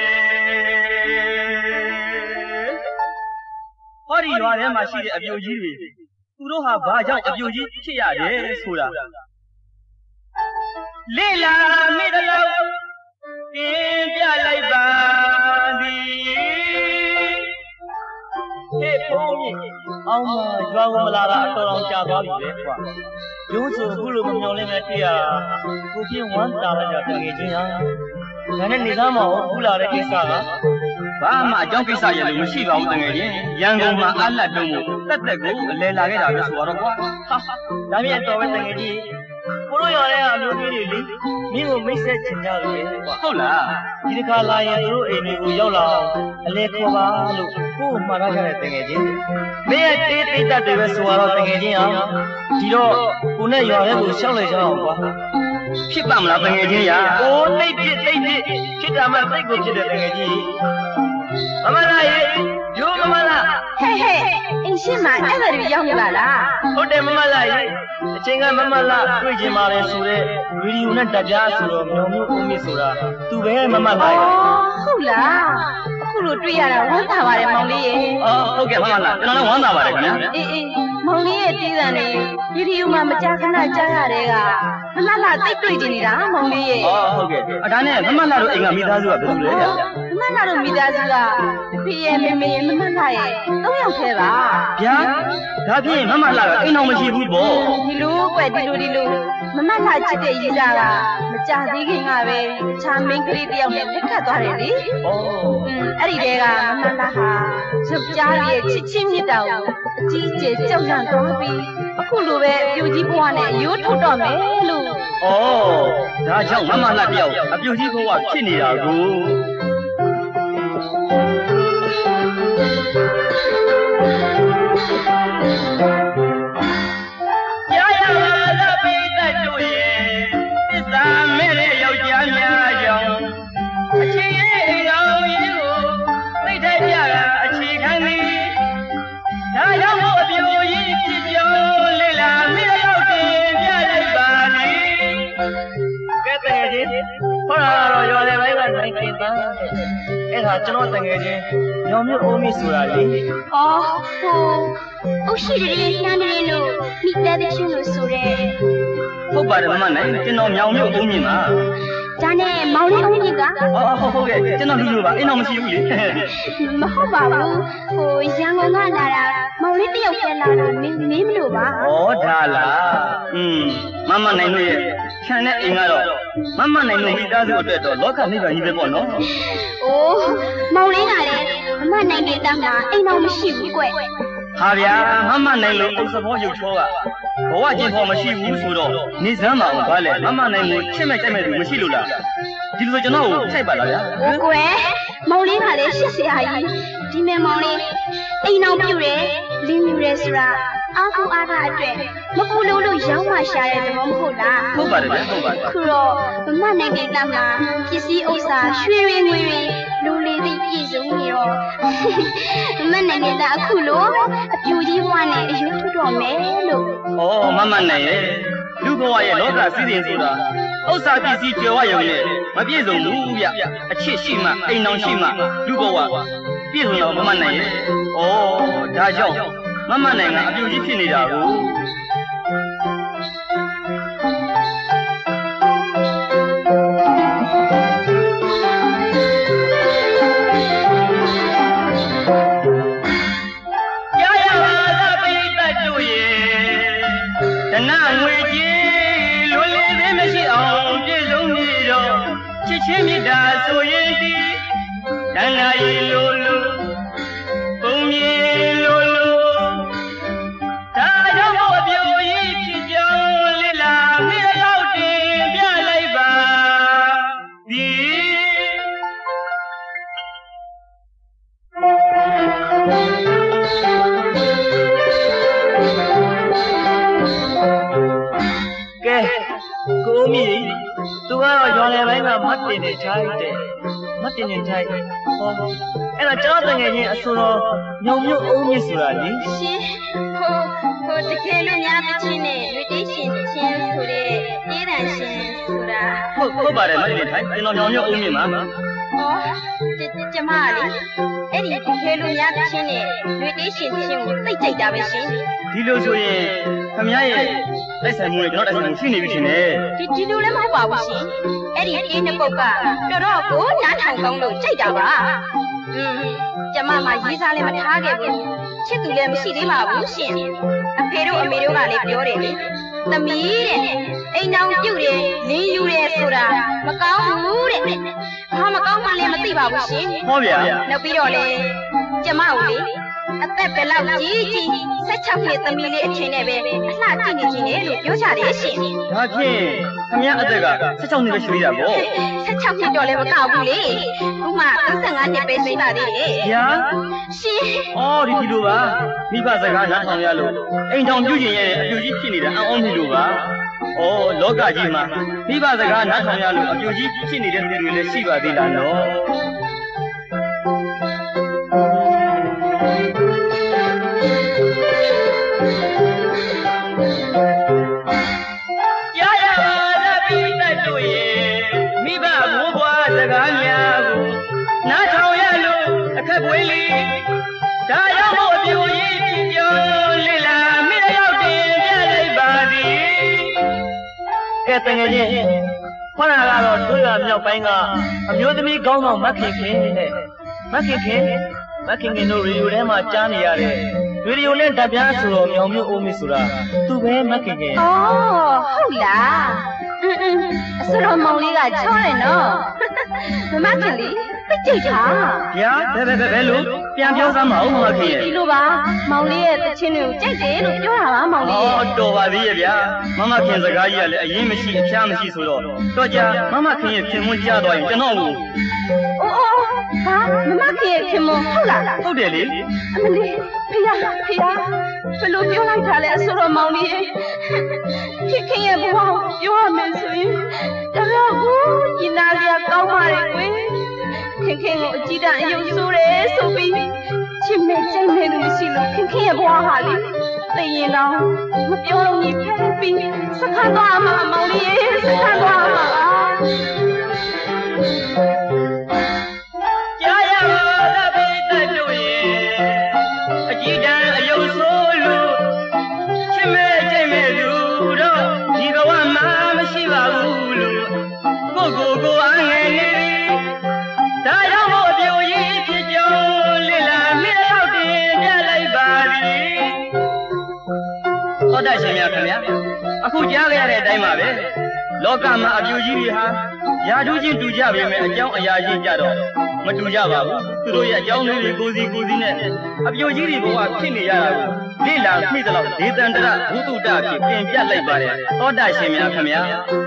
ဟောဒီရွာထဲမှာရှိတဲ့အပြိုကြီးတွေသူတို့ဟာဘာကြောင့်အပြိုကြီးဖြစ်ရတယ်ဆိုတာလေလာမိတလို့တင်ပြလိုက်ပါသည်ဟေ့ဘုန်းကြီးအောင်မရွာကိုမလာတာအတော်တော်ကြာသွားပြီလေကွာရိုးဆိုအခုလိုမမျော်လင့်မဲ့တွေ့ရကိုပြင်းဝမ်းတာလိုက်တာတကယ်ချင်းဟာဒါနဲ့နေသားမအောင်အခုလာတဲ့ကိစ္စကဘာမှအကြောင်းကိစ္စရလို့မရှိပါဘူးတကယ်ချင်းရန်ကုန်မှာအလတ်တုံးကိုတက်တက်ကိုအလဲလာခဲ့တာပဲဆိုတော့ကွာဟာဒါမြင်တော်ပဲတကယ်ကြီးကိုတို့ရော်တဲ့အမျိုးကြီးတွေလေမင်းကိုမိတ်ဆက်ချင်ကြတယ်ကွာဟုတ်လားဒီတစ်ခါလာရင်တို့အိမ်တွေကိုရောက်လာအောင်အလဲခေါ်ပါလို့ကို့မှားထားကြတဲ့တကယ်ချင်းမင်းရဲ့တေးတိတ်တက်တွေပဲဆိုတော့တကယ်ချင်းအောင်ဒီတော့ကိုနဲ့ရော်တဲ့ကိုရှောက်လိုက်ကြအောင်ကွာဖြစ်ပါမလားတကယ်ချင်းရာအိုးတိတ်ဖြစ်တိတ်ဖြစ်ဖြစ်တာမှတိတ်ကိုဖြစ်တဲ့တကယ်ကြီးမမလာရေရိုးမမလာဟဲ့ဟဲ့အင်းရှင်မအဲ့ဒါတွေရောက်နေပါလားဟုတ်တယ်မမလာရေအချိန်ကမမလာတွေ့ချင်ပါလေဆိုတဲ့ဗီဒီယိုနဲ့တက်ပြားဆိုတော့မြောင်မျိုးဦးမြင့်ဆိုတာသူပဲမမလာရေဟုတ်လားအခုလိုတွေ့ရတာဝမ်းသာပါတယ်မောင်လေးရေအော်ဟုတ်ကဲ့မမလာကျွန်တော်လည်းဝမ်းသာပါတယ်ခင်ဗျာအေးအေးမောင်လေးရဲ့တီးသံတွေဗီဒီယိုမှာမကြာခဏကြားရတဲ့ကမမလာတိတ်တွေ့နေနေတာမောင်လေးရေအော်ဟုတ်ကဲ့အဒါနဲ့မမလာတို့အိမ်ကမိသားစုကဘယ်လိုလဲဗျမမလာတို့မိသားစုကဖေရဲ့မေမေရဲ့မမလာရဲ့သုံးယောက်သေးပါဗျာဒါဖြင့်မမလာကအိမ်အောင်မရှိဘူးပေါ့ဒီလိုကွယ်ဒီလိုဒီလိုမမလာချစ်တဲ့ရေးစားကမကြသေးခင်ကပဲချာမင်းကလေးတယောက်နဲ့လက်ထပ်သွားတယ်လေဩအဲ့ဒီတဲကမမလာဟာရုပ်ကြားရဲ့ချစ်ချင်းမြတ်တာကိုအကြီးကျယ်ကြောက်ရွံ့သွားပြီးအခုလိုပဲအပြိုကြီးဘဝနဲ့ရိုးထုတ်တော့မယ်လို့ဩဒါကြောင့်မမလာတယောက်အပြိုကြီးဘဝဖြစ်နေတာကိုရာရာလာပိတတ်တို့ရဲ့သစ္စာမဲ့တဲ့ယောက်ျားများကြောင့်အချင်းရဲ့ကောင်းရင်ကိုသိတဲ့ပြတာအခြေခံသည်ဒါကြောင့်အပြိုကြီးဖြစ်ကြောင်းလေလာမိတော့တင်ပြလိုက်ပါလေကဲတဲ့ကြီးဟောလာတော့ရော်တယ်ဘိုင်းကနိုင်တင်သားအဲ့ဒါကျွန်တော်တကယ်ချင်းညောင်မြအိုးမိဆိုတာလေအော်ဟိုအုတ်ရှိတယ်နှမ်းတယ်လို့မိသားတဲ့ချင်းလို့ဆိုတယ်ဟုတ်ပါတယ်မမနိုင်ကျွန်တော်ညောင်မြအိုးမိမှာဒါနဲ့မောင်လေးအုံးကြီးကအော်ဟုတ်ဟုတ်ကဲ့ကျွန်တော်လူလူပါအိမ်တော့မရှိဘူးလေမဟုတ်ပါဘူးဟိုရန်ကုန်ကလာတာမောင်လေးတယောက်ပဲလာတာမင်းမင်းမလို့ပါဩဒါလားอืมမမနိုင်လို့ရဲ့ခြံတဲ့အိမ်ကတော့မမနိုင်လို့မိသားစုအတွက်တော့လောကနိဗ္ဗာန်ကြီးပဲပေါ့နော်အိုးမောင်လေးကလည်းမမနိုင်တဲ့တောင်းတာအိမ်တော့မရှိဘူးကွဟာဗျာမမနိုင်လို့အုပ်စဘောရုပ်ချောကဘဝချင်းပေါ်မရှိဘူးဆိုတော့နေစမ်းမအောင်ဘာလဲမမနိုင်လို့ချစ်မဲ့ကြိုက်မဲ့သူမရှိလို့လားဒီလိုဆိုကျွန်တော်ကိုစိုက်ပါလားဗျာဟုတ်ကွယ်မောင်လေးကလည်းရှစ်ဆရာကြီးဒီမဲ့မောင်လေးအိမ်အောင်ပြုတယ်လင်းယူတယ်ဆိုတာအားကိုအားထားအတွက်မပူလို့လို့ရောင်းမှရှာတဲ့သဘောမဟုတ်လားဟုတ်ပါတယ်ဗျာဟုတ်ပါတယ်ခုတော့မမနိုင်တဲ့တောင်းတာပစ္စည်းဥစ္စာရွှေရွှေငွေရွှေလူလေးသိပြည့်စုံနေတော့မမနိုင်တဲ့အခုလို့အပြူကြီးဘဝနဲ့အယွတ်ထုတ်တော့မယ်လို့ဩမမနိုင်ရဲ့လူဘဝရဲ့လောကစည်းစိမ်ဆိုတာဥစ္စာပစ္စည်းကြွယ်ဝရုံနဲ့မပြည့်စုံဘူးဗျအချစ်ရှိမှအိမ်အောင်ရှိမှလူဘဝပြည့်စုံတော့မမနိုင်ရဲ့ဩဒါကြောင့်မမနိုင်ကအပြူကြီးဖြစ်နေတာကိုချင်းမြတ်တာဆိုရင်ဒီတန်လာရီလိုလိုပုံမြေလိုလိုဒါကြောင့်အပြိုကြီးဖြစ်ကြောင်းလေလာမြေရောက်တင်ပြလိုက်ပါဒီကဲကိုမီသူကတော့ရော်လေပိုင်းမှာမတ်တင်နေထိုက်တယ်မတ်တင်နေထိုက်ဟောအဲ့ဒါကျွန်တော်တကယ်ချင်းအဆိုတော်ညုံမြုပ်အုံးမြစ်ဆိုတာလေရှင်ဟိုဟိ我这开路伢不去呢，有点心情出来，依然心出来。 好，好吧的，那你看，见到苗苗欧米吗？ 哦，这这嘛哩？哎，你开路伢不去呢，有点心情，再再打不行。 第六说耶，他们也在山木里，看到在山木心里不行呢。 第第六来嘛话不行，哎，你今天报吧，叫到我伢长工路再打吧。嗯，这妈妈医生来嘛他给不，吃度来嘛心里嘛不行。阿陪着阿妹着个来表的，那米的，哎，那我丢的，你有的说啦，嘛搞糊的，他嘛搞嘛来嘛对吧不行。 好呀。 那比较嘞，这妈的。အသက်ပဲလောက်ကြီးကြီးဆက်ချောက်နှစ်သမီးလေးအချင်းနဲ့ပဲအလှကြည့်နေခြင်းနဲ့လို့ပြောကြတယ်ရှင်။ဒါဖြင့်ခမရအသက်ကဆက်ချောက်နှစ်ပဲရှိသေးတာပေါ့။ဆက်ချောက်နှစ်တော့လည်းမကောက်ဘူးလေ။ဥမာ၃၅နှစ်ပဲရှိပါသေးတယ်။ဗျာ။ရှင်။အော်ဒီဒီလိုပါ။မိဘစကားနားထောင်ရလို့အိမ်ထောင်ပြုကျင်ရဲ့အပြူကြီးဖြစ်နေတာအံ့ဩမိလို့ပါ။အော်လောကကြီးမှာမိဘစကားနားထောင်ရလို့အပြူကြီးဖြစ်နေတဲ့လူတွေလည်းရှိပါသေးလားနော်။တကယ်ချင်းခေါနာကတော့တို့ရမြောက်ပိုင်းကအမျိုးသမီးကောင်းဆောင်မခင်ခင်နဲ့မခင်ခင်မခင်ခင်တို့ရေဒီယိုထဲမှာကြားနေရတယ်ရေဒီယိုနဲ့ဓာတ်ပြားဆိုတော့မြောင်မျိုးအိုးမီဆိုတာသူပဲမခင်ခင်အော်ဟုတ်လားအင်းအင်းအစတော်မောင်လေးကချောတယ်နော်မမခင်လေးသိကြတာဗျာဘယ်ဘယ်ဘယ်လို့ပြန်ပြောစမ်းမအောင်မခင်ရဲ့ဒီလိုပါမောင်လေးရဲ့တချင်းတွေကိုကြိုက်တယ်လို့ပြောတာပါမောင်လေးရဲ့အော်တော်ပါသေးရဲ့ဗျာမမခင်စကားကြီးကလည်းအရင်မရှိအဖျားမရှိဆိုတော့တော့ကြာမမခင်ရဲ့ခင်မွန်းကြားသွားရင်ကျွန်တော်ကိုအိုးအိုးဟာမမခင်ရဲ့ခင်မွန်းဟုတ်လားဟုတ်တယ်လေအမလေးဖေရဖေရဘယ်လိုပြောလိုက်တာလဲအဆိုတော်မောင်လေးခင်ခင်ရဲ့ဘဝကိုပြောရမယ်ဆိုရင်ဒါတော့ကိုညီနာစရာကောင်းပါလေကွယ်ခင်ခင်ကိုအကြည့်တန်အယုံဆိုးတယ်ဆိုပြီးချစ်မဲ့ကြိုက်မဲ့လို့မရှိလို့ခင်ခင်ရဲ့ဘဝဟာလေသိရင်တော့မပြောလို့ညီဖက်ပြီးစခန်းသွားမှာမောင်လေးစခန်းသွားမှာကြားရပါလားဘယ်တတ်လို့ရဲ့အကြည့်တန်အယုံဆိုးလို့ချစ်မဲ့ကြိုက်မဲ့လူတော့ဒီဘဝမှာမရှိပါဘူးလို့ကိုကိုကိုအငယ်နေဒါကြောင့်မို့အပြိုကြီးဖြစ်ကြောလစ်လာမြေရောက်တင်ပြလိုက်ပါပြီသောတာရှင်များခင်ဗျာအခုကြားကြရတဲ့အတိုင်းပါပဲလောကမှာအပြိုကြီးတွေဟာယာထူးချင်းတူကြပေမဲ့အကြောင်းအရာချင်းကြတော့မတူကြပါဘူးသူတို့ရဲ့အကြောင်းလေးတွေကိုစီကိုစီနဲ့အပြိုကြီးတွေဘဝဖြစ်နေရတာကိုလိလာမိသလောက်ဒေသန္တရဘုသူတ္တဖြစ်ပြင်ပြလိုက်ပါတယ်သောတာရှင်များခင်ဗျာ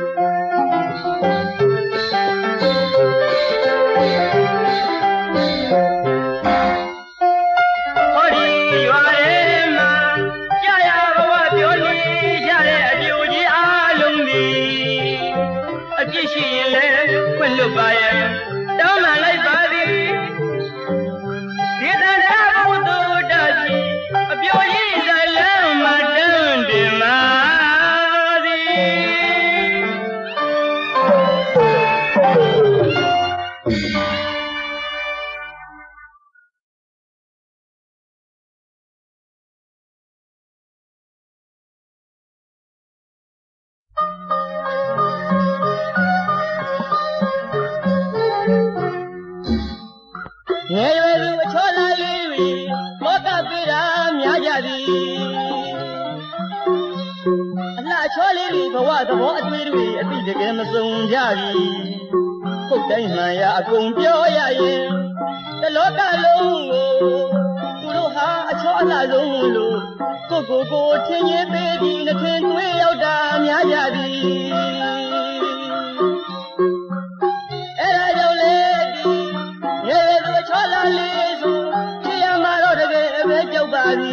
လွတ်ပါရဲ့တောင်းမှလိုက်ပါသည်ဒီတန်တာဘုသူတတ်ကြီးအပြိုကြီးဇလန်းမှာတန်းတင်ပါငယ်ရွယ်သူအချောလာလေးတွေလောကပေးတာများကြသည်အလှချောလေးတွေဘဝသဘောအတွေ့တွေအတိတကယ်မစုံကြပြီဟုတ်တိုင်းမှန်ရအကုန်ပြောရရင်တလောကလုံးကိုသူတို့ဟာအချောအလှဆုံးလို့ကိုကိုကိုထင်ရင်သေးပြီးနှထင်တွေးရောက်တာများကြသည်အဲ့ဒါကြောင့်လေငယ်ရွယ်သူအချောလာလေးဆိုဖြစ်ရမှာတော့တကယ်ပဲကြောက်ပါပြီ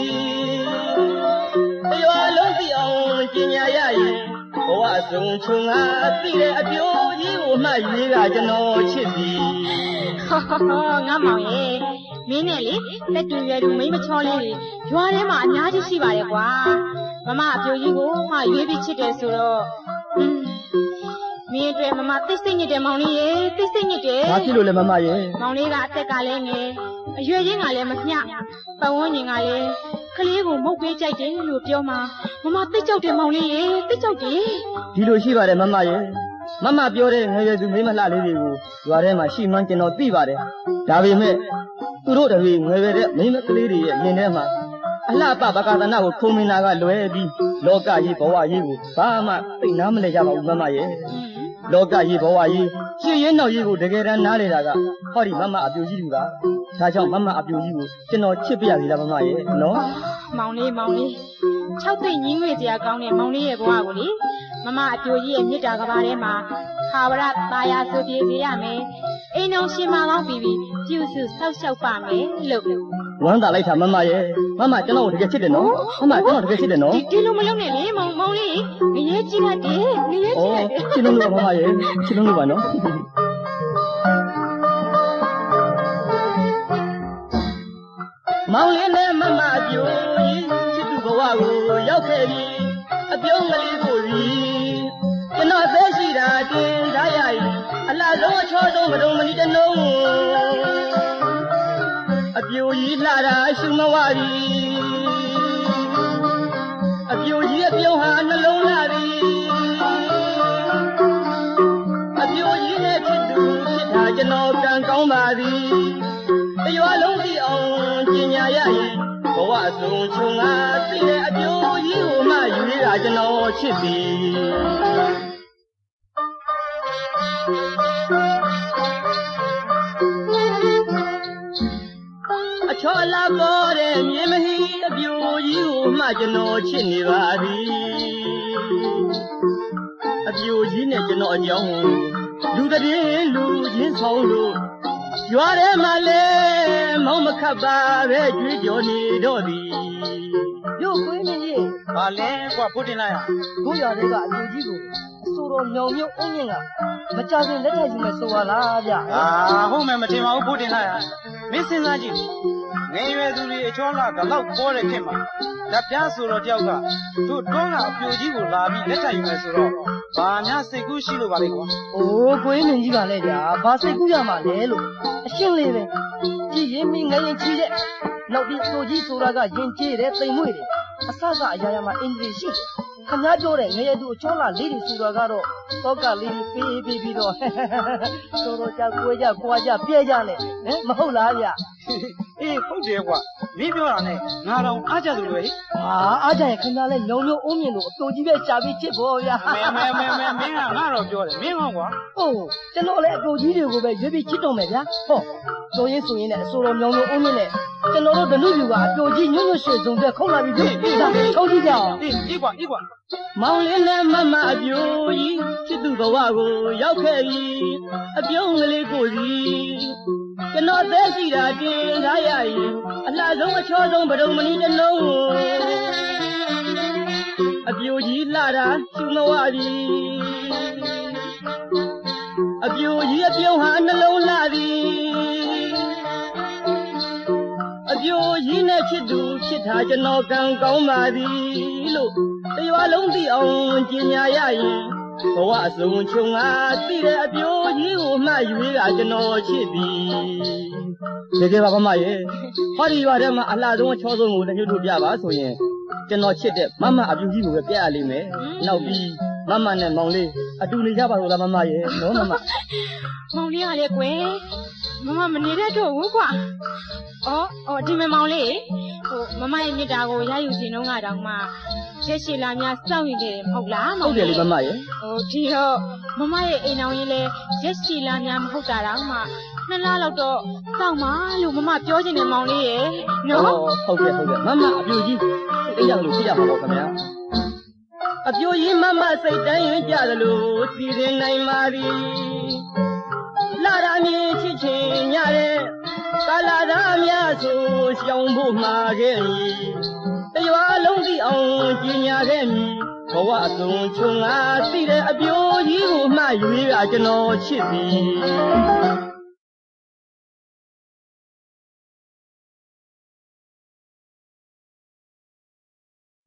တရွာလုံးသိအောင်ကျင်ညာရရင်ဘဝဆုံးချုံငါသိတဲ့အပြိုကြီးကိုမှတ်ရွေးကကျွန်တော်ချစ်သည် ngắm màu ye mến này lý tết tuổi về đủ mấy mà cho lên đi doa đấy mà nhá chứ xí bà đấy quá mama biểu gì cô mà yuê bị chết đấy rồi mẹ tuổi mama tết sinh nhật đấy mong đi ye tết sinh nhật đấy Hả kilo lên mama ye mong đi cả tết cả lên nghe yuê gì ngài lên mà nhá bao nhiêu ngài lên cái lý của mốc bé chạy đến lụt tiêu mà mama tết châu đấy mong đi ye tết châu đấy kilo xí bà đấy mama ye mama biểu đấy ngày dù mấy mà lạ lấy đi cô doa đấy mà xí non chân nó tì bà đấy đã vì mẹ tu đốt đấy vì ngày về đấy mấy mà cái lý đi nhìn đấy mà Allah apa bakal tanah ko kumina ga loe di loka yi bawa yi ko ba ma tai na ma le ja ba u mama ye loka yi bawa yi shin yin naw yi ko takae ran na le da ga hau di mama a pyo ji lu ba da chaung mama a pyo ji ko chin taw chit pa ya bi la mama ye no မောင်လေးမောင်လေး၆သိန်းကြီးငွေစရာကောင်းတဲ့မောင်လေးရဲ့ဘဝကိုလေမမအပြိုကြီးရဲ့မြစ်တာကဘာထဲမှာခါဝရတာယာဆိုပြေစေရမယ်အိမ်တော်ရှင်မကောင်းပြီးပြီးပြုစုဆောက်ရှောက်ပါမယ်လို့ဝမ်းသာလိုက်တာမမရဲ့မမကျွန်တော်ကိုတကယ်ချစ်တယ်နော်မမကျွန်တော်တကယ်ချစ်တယ်နော်ဒီဒီလိုမလုပ်နဲ့လေမောင်မောင်လေးငရဲကြီးလိုက်တယ်ငရဲကြီးလိုက်တယ်ချစ်လို့လို့မမရဲ့ချစ်လို့လို့ပါနော်မောင်လေးနဲ့မမအပြိုကြီးချစ်သူဘဝကိုရောက်ခဲ့ပြီအပြုံးကလေးကိုရီကျွန်တော်သက်ရှိတာတင်ထားရည်အလားဆုံးအချောဆုံးမတုံမနီတနှုံးအပြိုကြီးလှတာရှုမဝပြီအပြိုကြီးအပြုံးဟာနှလုံးလှပြီအပြိုကြီးနဲ့ချစ်သူချစ်တာကျွန်တော်ကံကောင်းပါသည်တရွာလုံးသိအောင်ကျင်ညာရရင်ဘဝဆုံးချုံငါသိတဲ့အပြိုကြီးကိုမှယူရတာကျွန်တော်ချစ်သည်အချောလာပေါ်တဲ့မြေမဟီအပြိုကြီးကိုမှကျွန်တော်ချစ်နေပါသည်အပြိုကြီးနဲ့ကျွန်တော်အကြောင်းလူတည်းလူချင်းဆောင်လို့ရွာထဲမှာလဲမောင်းမခတ်ပါပဲကြွေးကြော်နေတော့သည်ရုပ်ခွေးမင်းကြီးဘာလဲကွာဖုတ်တင်လိုက်ရကိုရွာတွေကအပြိုကြီးကိုအစိုးရမြောင်မြုပ်အုံးမြင့်ကမကြခင်လက်ထပ်ယူမယ်ဆိုပါလားဗျာအာဟုတ်မယ်မထင်ပါဘူးဖုတ်တင်လိုက်ရမင်းစဉ်းစားကြည့်ငယ်ရွယ်သူတွေအချောလာကလောက်ပေါ်တဲ့ခင်မှာလက်ပြားဆိုတော့တယောက်ကသူ့တွန်းကအပြိုကြီးကိုလာပြီးလက်ထပ်ယူမယ်ဆိုတော့ဘာများစိတ်ကူးရှိလို့ပါလဲကွာအိုးကိုင်းမင်းကြီးကလည်းကြာဘာစိတ်ကူးရမှာလဲလို့အရှင်းလေးပဲကြည်ရင်မင်းငရင်ချီတဲ့နောက်ပြီးအပြိုကြီးဆိုတာကယဉ်ကျေးတယ်တိမ်မွေ့တယ်အဆအအရာရာမှာအင်ဂျီရှိတယ်ခင်ဗျားပြောတဲ့ငရဲသူအချောလာလေးတွေဆိုတာကတော့တောကလေးတွေပေးပေးပြီးတော့ဆိုတော့ကြကွဲကြခွာကြပြဲကြနဲ့ဟမ်မဟုတ်လားဗျအေးဟုတ်တယ်ကွာမင်းပြောတာနဲ့ငါတော့အားကြတယ်လေဟာအားကြရင်ခင်ဗျားလည်းညုံညုံအုံးမြင့်လို့အတူကြီးပဲရှာပြီးချစ်ဖို့ဗျာမဲမဲမဲမဲမင်းကငါတော့ပြောတယ်မင်းဟောကွာဟုတ်ကျွန်တော်လည်းအတူကြီးတွေကိုပဲရွေးပြီးချစ်တော့မယ်ဗျာဟောဆိုရင်ဆိုရင်လည်းအစိုးရညုံညုံအုံးမြင့်နဲ့ကျွန်တော်တို့ဒနုယူကအတူကြီးညွန့်ညွန့်ရွှေစုံတဲ့ခုတ်လာပြီးပြီဒါထုတ်ကြည့်ကြအောင်အေးအေးကွာအေးကွာမောင်လေးနဲ့မမအပြိုကြီးချစ်သူဘဝကိုရောက်ခဲ့ပြီအပြုံးကလေးကိုစီကျွန်တော်သက်ရှိတာတင်ထားရည်အလှဆုံးအချောဆုံးဗဒုံမနီတလုံးအပြိုကြီးလှတာရှုမဝပြီအပြိုကြီးအပြုံးဟာနှလုံးလှသည်အပြိုကြီးနဲ့ချစ်သူချစ်တာကျွန်တော်ကံကောင်းပါသည်လို့တရွာလုံးသိအောင်ကျင်ညာရရင်ဘဝအစုံချုံငါသိတဲ့အပြိုကြီးကိုမှယူရတာကျွန်တော်ချစ်သည်တကယ်ပါမမရဲ့ဟောဒီရွာထဲမှာအလှဆုံးအချောဆုံးကိုလည်းညှို့ထုတ်ပြပါဆိုရင်ကျွန်တော်ချစ်တဲ့မမအပြိုကြီးကိုပဲပြရလိမ့်မယ်နောက်ပြီးမမနဲ့မောင်လေးအတူနေကြပါလို့လားမမရဲ့နော်မမမောင်လေးကလည်းကွယ်မမမနေတဲ့တော့ဘူးကွာအော်အော်ဒီမောင်လေးဟိုမမရဲ့မြစ်တာကိုရယူခြင်းတော့ငါတောင်မှရက်ရှိလာများစောင့်နေတယ်မဟုတ်လားဟုတ်တယ်လေမမရဲ့ဟိုဒီတော့မမရဲ့အိမ်အောင်ရင်လဲရက်ရှိလာများမဟုတ်တာတော့မှနှစ်လလောက်တော့စောင့်ပါလို့မမပြောချင်တယ်မောင်လေးရဲ့နော်ဟုတ်ကဲ့ဟုတ်ကဲ့မမအပြိုကြီးအိမ်ရောက်လို့ပြရမှာပေါ့ခင်ဗျာအပြိုကြီးမမစိတ်တိုင်းရင်ကြတယ်လို့စီရင်နိုင်ပါသည်လာရမည်ချစ်ချင်ညတဲ့ကာလာသားများဆိုရှောင်ဖို့မှာခဲ့မည်တရွာလုံးသိအောင်ကျင်ညာခဲ့မည်ဘဝအစုံချုံငါသိတဲ့အပြိုကြီးကိုမှယူရကျွန်တော်ချစ်သည်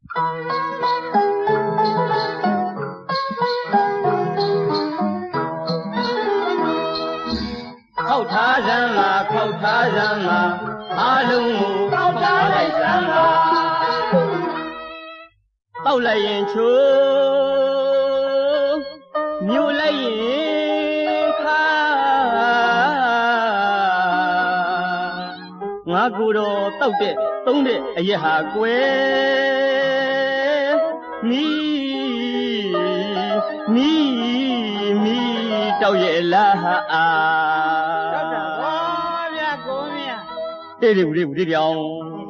ခောက်ထားစမ်းမှာခောက်ထားစမ်းမှာအားလုံးကိုခောက်ထားလိုက်စမ်းမှာတောက်လိုက်ရင်ချိုးမြို့လိုက်ရင်ခါငါကိုယ်တော်တောက်တဲ့သုံးတဲ့အရက်ဟာကွယ်မီမီမီတောက်ရဲ့လားဟာအာတောက်တာဟောဗျာကိုမြတ်တေးတေးဦးလေးဦးလေးပြောင်း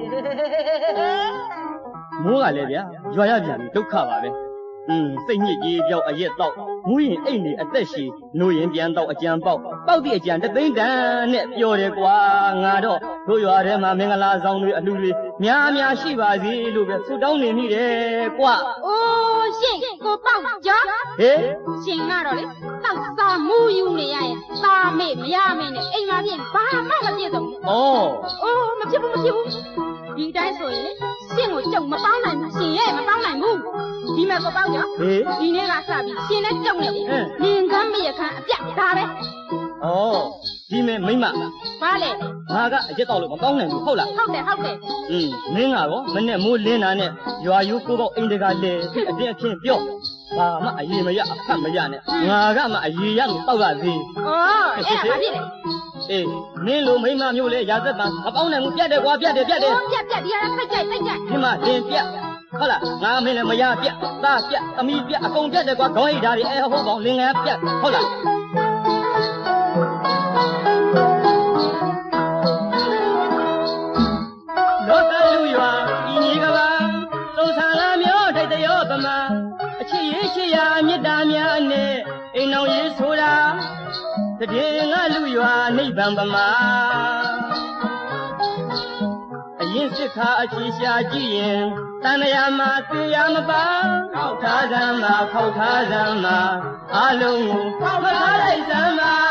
မိုးကလည်းဗျာရွာရပြန်ပြီဒုက္ခပါပဲอืมစိတ်ညစ်ကြေးပြောက်အရက်တော့မူးရင်အိတ်နေအသက်ရှည်နိုးရင်ပြန်တော့အကြံပေါက်ပေါက်သည့်အကြံတသိန်းတန်နဲ့ပြောတယ်ကွာငါတော့တို့ရွာထဲမှာမင်္ဂလာဆောင်တွေအလှူတွေများများရှိပါစေလို့ပဲဆုတောင်းနေမိတယ်ကွာအိုးရှင်ကိုပေါက်ကြဟေးရှင်ကတော့လေတောက်စားမူးယူနေရရင်ตาမေ့မရမေ့နဲ့အိမ်မှာပြင်ဘာမှမပြည့်စုံဘူးဩအိုးမဖြစ်ဘူးမဖြစ်ဘူးဒီတိုင်းဆိုရင်ရှင်ကိုကြုံမပေါင်းနိုင်ဘူးရှင်ရဲ့မပေါင်းနိုင်ဘူးဒီမဲ့ကိုပေါက်ကြဟေးဒီနေ့ကစပြီးရှင်နဲ့ကြုံနေတယ်လင်ကမ်းမရခမ်းအပြတ်ဒါပဲဩဒီမဲ့မိမဘာလဲငါကအရက်တော့လို့မပေါင်းနိုင်ဘူးဟုတ်လားဟုတ်တယ်ဟုတ်တယ်อืมမင်းကတော့မနဲ့မိုးလင်းတာနဲ့ရွာယူကိုပေါက်အိမ်တကာလေအတင်းအခင်းပြောဘာမှအရေးမရအဖတ်မရနဲ့ငါကမှအရေးရလို့တောက်ရသေးဩအဲ့ဒါဘာဖြစ်လဲအေးမင်းလိုမိမမျိုးလဲရာသက်ပံမပေါင်းနိုင်ဘူးပြတ်တယ်ကွာပြတ်တယ်ပြတ်တယ်ပြတ်ပြတ်ဒီဟာထိုက်ကြိုက်ထိုက်ကြိုက်ဒီမှာတင်ပြတ်ဟုတ်လားငါမင်းလည်းမရပြတ်သားပြတ်အမီပြတ်အကုန်ပြတ်တယ်ကွာခေါင်းဟိတ်ဓာတ်တွေအဲဟုတ်ကောင်လင်ငယ်ပြတ်ဟုတ်လားလောကလူရွာဤညီကပါသုံးဆန်လာမျိုးထိုက်တရောပမာအချစ်ရေးချစ်ရာမေတ္တာများနဲ့အိမ်အောင်ရေးဆိုတာတည်ငါလူရွာနိဗ္ဗာန်ပမာအရင်စစ်ခါအချီရှာကြည့်ရင်တန်ရမှာသိရမပါခောက်ထားစမ်းမှာခောက်ထားစမ်းမှာအလုံးကိုခောက်ထားလိုက်စမ်းမှာ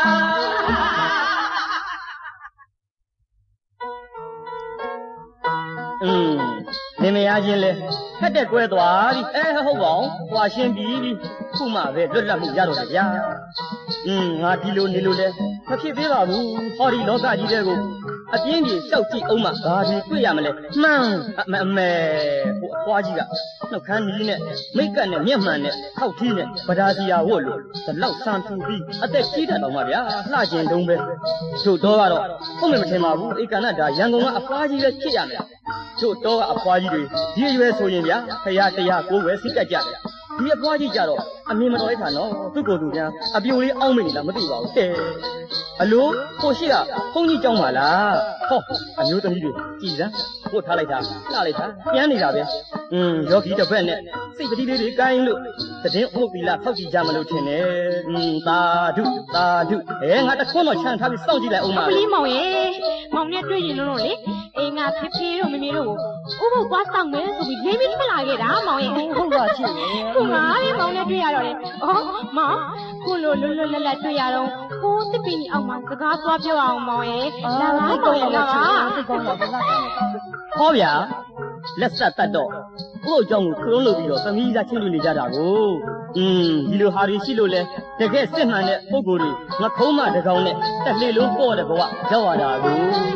อืมနေမရချင်းလဲဖက်တဲ့ကွဲသွားပြီအဲဟုတ်ပါအောင်ဟွာရှင်းပြီပြီခုမှပဲလွတ်လပ်မှုရတော့တယ်ဗျာอืมငါဒီလိုနေလို့လဲမဖြစ်သေးပါဘူးဟောဒီလောကကြီးတဲ့ကိုအပြင်းကြီးရှောက်ကြည့်အောင်မှဘာတွေတွေ့ရမလဲမှန်အမေအမေဟိုအဖွားကြီးကနှုတ်ခမ်းကြီးနဲ့မိတ်ကပ်နဲ့မျက်မှန်နဲ့ထောက်ထီးနဲ့ဗဒါစီယာဝတ်လို့ဒီလောက်ဆန်ထူပြီးအသက်ကြီးတတ်တော့မှဗျာလှကျင်တုံးပဲတို့တော့ကတော့ဟုတ်မယ်မထင်ပါဘူးဧကန္နဒါရန်ကုန်ကအဖွားကြီးပဲဖြစ်ရမယ်တို့တော့ကအဖွားကြီးတွေဒီအရွယ်ဆိုရင်ဗျာဖရာတရားကိုယ်ပဲစိတ်ကကြတယ်ဒီအဖွားကြီးကြတော့အမြင်မတော်တဲ့ခါနော်သူ့ကိုယ်သူများအပြိုလေးအောင်းမိနေတာမသိပါဘူးတဲ့အလိုကိုရှိကဘုန်းကြီးကြောင်းပါလားဟောအမျိုးသမီးတွေကြည်စမ်းပို့ထားလိုက်တာလှလိုက်တာပြန်နေတာပဲอืมယောဂီတစ်ဖက်နဲ့စိတ်ပတိလေးတွေကိုင်းလို့သတင်းဥပ္ပီလာဖောက်ကြည့်ကြမလို့ထင်တယ်อืมသာဓုသာဓုအဲငါတခွန်းတော့ချန်ထားပြီးစောင့်ကြည့်လိုက်အောင်ပါဘလီမောင်ရေမောင်နဲ့တွေ့ရင်လို့လေအေးငါဖေဖေတို့မမေတို့ကိုဥပုပ်သွားစောင့်မယ်ဆိုပြီးလေးပြီးထွက်လာခဲ့တာမောင်ရေဟုတ်ပါချစ်လေခုငါလေးမောင်နဲ့တွေ့ရတော့လေအော်မောင်ခုလိုလွတ်လွတ်လပ်လပ်တွေ့ရတော့ကိုတပင်းအောက်မှာစကားသွားပြောအောင်မောင်ရေလာပါမောင်ရေလာပါဟောဗျာလက်ဆက်တတ်တော့ကို့အကြောင်းကိုခလုံးလုပ်ပြီးတော့သမီးသားချင်းလူနေကြတာကိုอืมဒီလိုဟာတွေရှိလို့လဲတကယ်စစ်မှန်တဲ့ပုံကိုယ်တွေငခုံးမတကောင်နဲ့တက်လေလုံးပေါ့တဲ့ဘဝရောက်ရတာကို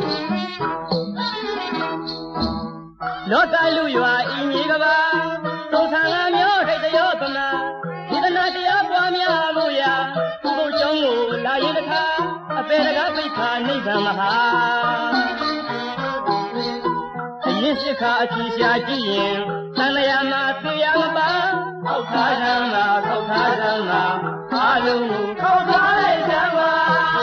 လောကလူရွာဤမြေကပါသုံးဆန်လာမျိုးထိုက်တရောပမာဒီတနာတရားပွားများလို့ရာသူ့ကိုကြောင်းကိုလာရင်တခါအပေတကားပိတ်ခါနိဗ္ဗာန်မဟာအရင်စစ်ခါအချီရှာကြည့်ရင်တန်လျာမှာသိရမပါခောက်ထားစမ်းမှာခောက်ထားစမ်းမှာအားလုံးကိုခောက်ထားလိုက်စမ်းပါ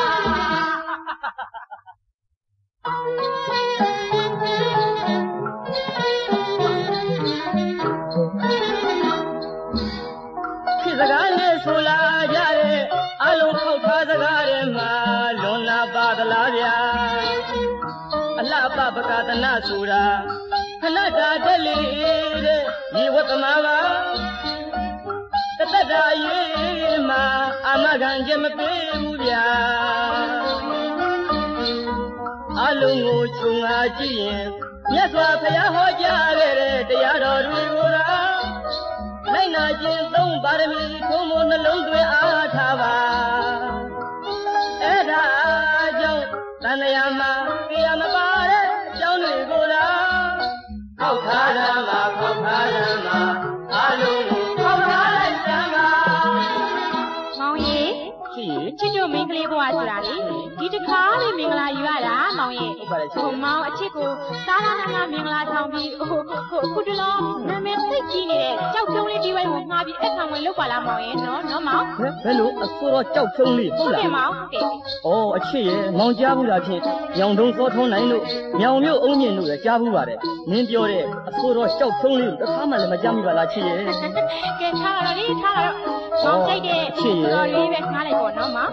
ဖြစ်စကားနဲ့ဆိုလာကြတဲ့အလုံးခောက်ထားစကားတွေမှာလွန်လာပါသလားဗျာအလှပပကသနာဆိုတာခဏတာတက်လေတဲ့ဒီဝတ္တမပါတတ္တရာရေးမှာအာမခံခြင်းမပေးဘူးဗျာအလုံးကိုခြုံငါကြည့်ရင်မြတ်စွာဘုရားဟောကြားခဲ့တဲ့တရားတော်တွေကိုသာလိုက်နာခြင်းသုံးပါရမီထုံးမို့နှလုံးသွင်းအားထားပါအဲ့ဒါကြောင့်သံဃာမှာတရားမပါတဲ့အကြောင်းတွေကိုသာခောက်ထားရမှာခောက်ထားရမှာအားလုံးကိုခောက်ထားလိုက်စမ်းပါမောင်ရေချစ်တို့မင်္ဂလေးဘဝဆိုတာလေဒီတခါလေးမင်္ဂလာယူရတာမောင်ရဲ့ဟိုမောင်အချစ်ကိုစားလာနာမင်္ဂလာဆောင်ပြီးဟိုဟိုခုတလောနာမည်သိကြီးနေတဲ့ကြောက်ဖြုံးလေးဒီဝိုင်းကိုမှားပြီးအခန့်ဝင်လောက်ပါလားမောင်ရဲ့နော်နော်မောင်ဘယ်လိုအဆိုတော့ကြောက်ဖြုံးလေးဟုတ်လားဟုတ်မောင်ဟုတ်တယ်ဩအချစ်ရဲ့မောင်ကြားဘူးလားဖြင့်ညောင်တုံးစောထုံးနိုင်လို့ညောင်မြို့အုံးမြင့်လို့လည်းကြားဘူးပါတယ်နင်းပြောတဲ့အဆိုတော့ကြောက်ဖြုံးလေးတစ်ခါမှလည်းမကြားမိပါလားချစ်ရဲ့ကဲထားရတော့လေထားရတော့မောင်ကြိုက်တဲ့ချစ်ရဲ့လေးပဲငှားလိုက်ပေါ့နော်မောင်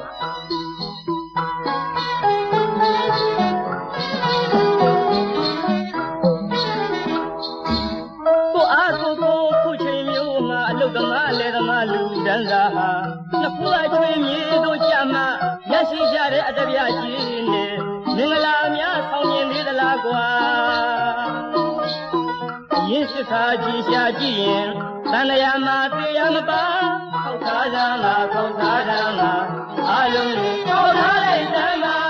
ကိုအားကိုကိုခုချိန်မျိုးမှာအလုတ်သမားလေသမားလူတန်းစားဟာနှစ်ဖူးအချွေမြေတို့ကြမှာရရှိကြတဲ့အတပြကြီးနဲ့မင်္ဂလာများဆောင်ကျင်သေးသလားကွာရင်းစစ်ခါကြည်ရှာကြည့်ရင်သံဃာမှာတရားမပါခောက်ထားကြမှာခောက်ထားကြမှာအားလုံးကိုခောက်ထားလိုက်စမ်းပါ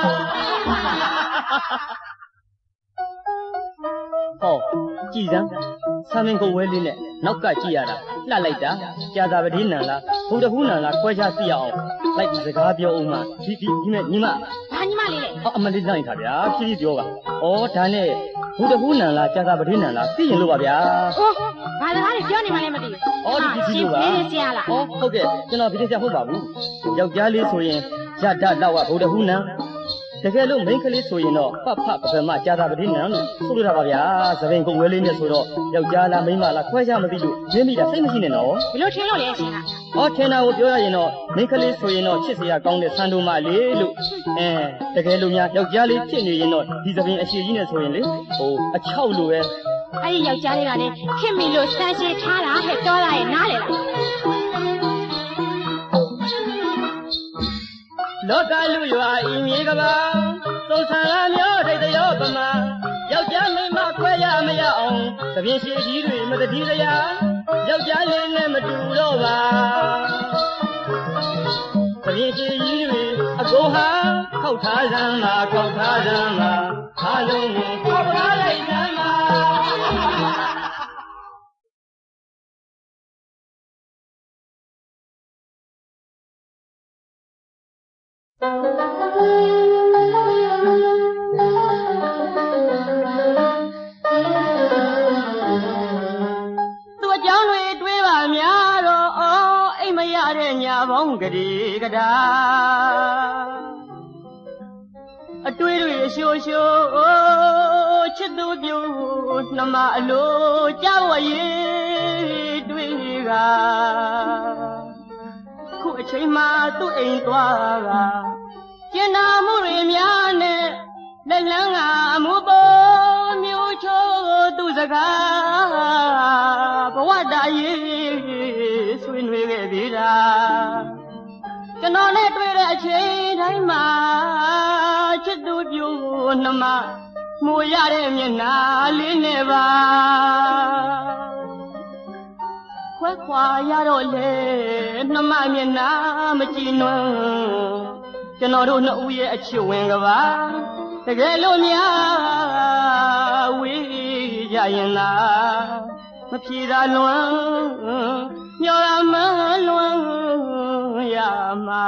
ဟောကြည်စမ်းဆံမင်းကိုဝဲလေးနဲ့နောက်ကကြည့်ရတာလှလိုက်တာကြာသာပတိနံလားဘုဒ္ဓဟူးနံလားခွဲခြားသိရအောင်လိုက်စကားပြောအောင်မှာဒီဒီဒီမဲ့ညီမဘာညီမလေးလဲအမလေးနိုင်တာဗျာဖြည်းဖြည်းပြောပါဩဒါနဲ့ဘုဒ္ဓဟူးနံလားကြာသာပတိနံလားသိရင်လို့ပါဗျာဟောဘာစကားတွေပြောနေမှလည်းမသိဘူးဩဒီဒီလိုပါရှင်းရှင်းလားဩဟုတ်ကဲ့ကျွန်တော်ဒီလိုဆရာဟုတ်ပါဘူးယောက်ျားလေးဆိုရင်ရတ္တလောက်ဝဘုဒ္ဓဟူးနံတကယ်လို့မိန်းကလေးဆိုရင်တော့ဖတ်ဖတ်ပပမကြာတာပတိနံလို့ဆိုလိုတာပါဗျာသပင်ကိုဝဲလေးနဲ့ဆိုတော့ယောက်ျားလားမိန်းမလားခွဲခြားမသိလို့ရင်းမိတာစိတ်မရှိနဲ့နော်ဘလို့ထင်လို့လဲရှင်ကဟောထင်တာကိုပြောရရင်တော့မိန်းကလေးဆိုရင်တော့ချစ်စရာကောင်းတဲ့ဆန်းတို့မလေးလို့အဲတကယ်လို့များယောက်ျားလေးဖြစ်နေရင်တော့ဒီသပင်အရှိကြီးနဲ့ဆိုရင်လေဟိုအချောက်လိုပဲအဲ့ဒီယောက်ျားလေးကလည်းခင်မီလို့ဆန်းရှင်းထားတာဟဲ့တော်လာရဲ့နားလေလားလောကလူရွာဤမြေကပါသုံးဆံလာမျိုးထိတ်တရောပမာယောက်ျားမိန်းမခွဲရမရအောင်သဖြင့်ရှိကြီးတွေမတတိစရာယောက်ျားလေးနဲ့မတူတော့ပါသဖြင့်ရှိကြီးတွေအကုန်ဟာခောက်ထားစမ်းမှာခောက်ထားစမ်းမှာအားလုံးကိုခောက်ထားလိုက်စမ်းမှာဘောင်းကလေးကတာအတွေ့တွေရှိုးရှိုးချစ်သူပြိုနှမအလိုကြောက်ရည်တွေ့ကခုအချိန်မှသူ့အိမ်သွားကကျင်နာမှုတွေများနဲ့လက်လန်းကအမှုပေါ်မျိုးချိုးသူစကားဘဝတရေးဆွေးနွေးခဲ့သေးတာကျွန်တော်နဲ့တွေ့တဲ့အချိန်တိုင်းမှာချစ်သူပြိုနှမမိုးရတဲ့မျက်နှာလေးနဲ့ပါခွဲခွာရတော့လေနှမမျက်နှာမကြည်နွမ်းကျွန်တော်တို့နှစ်ဦးရဲ့အချစ်ဝင်ကပါတကယ်လို့များဝေးကြရင်လားမဖြေတာလွမ်းမျောရမလွမ်းရမှာ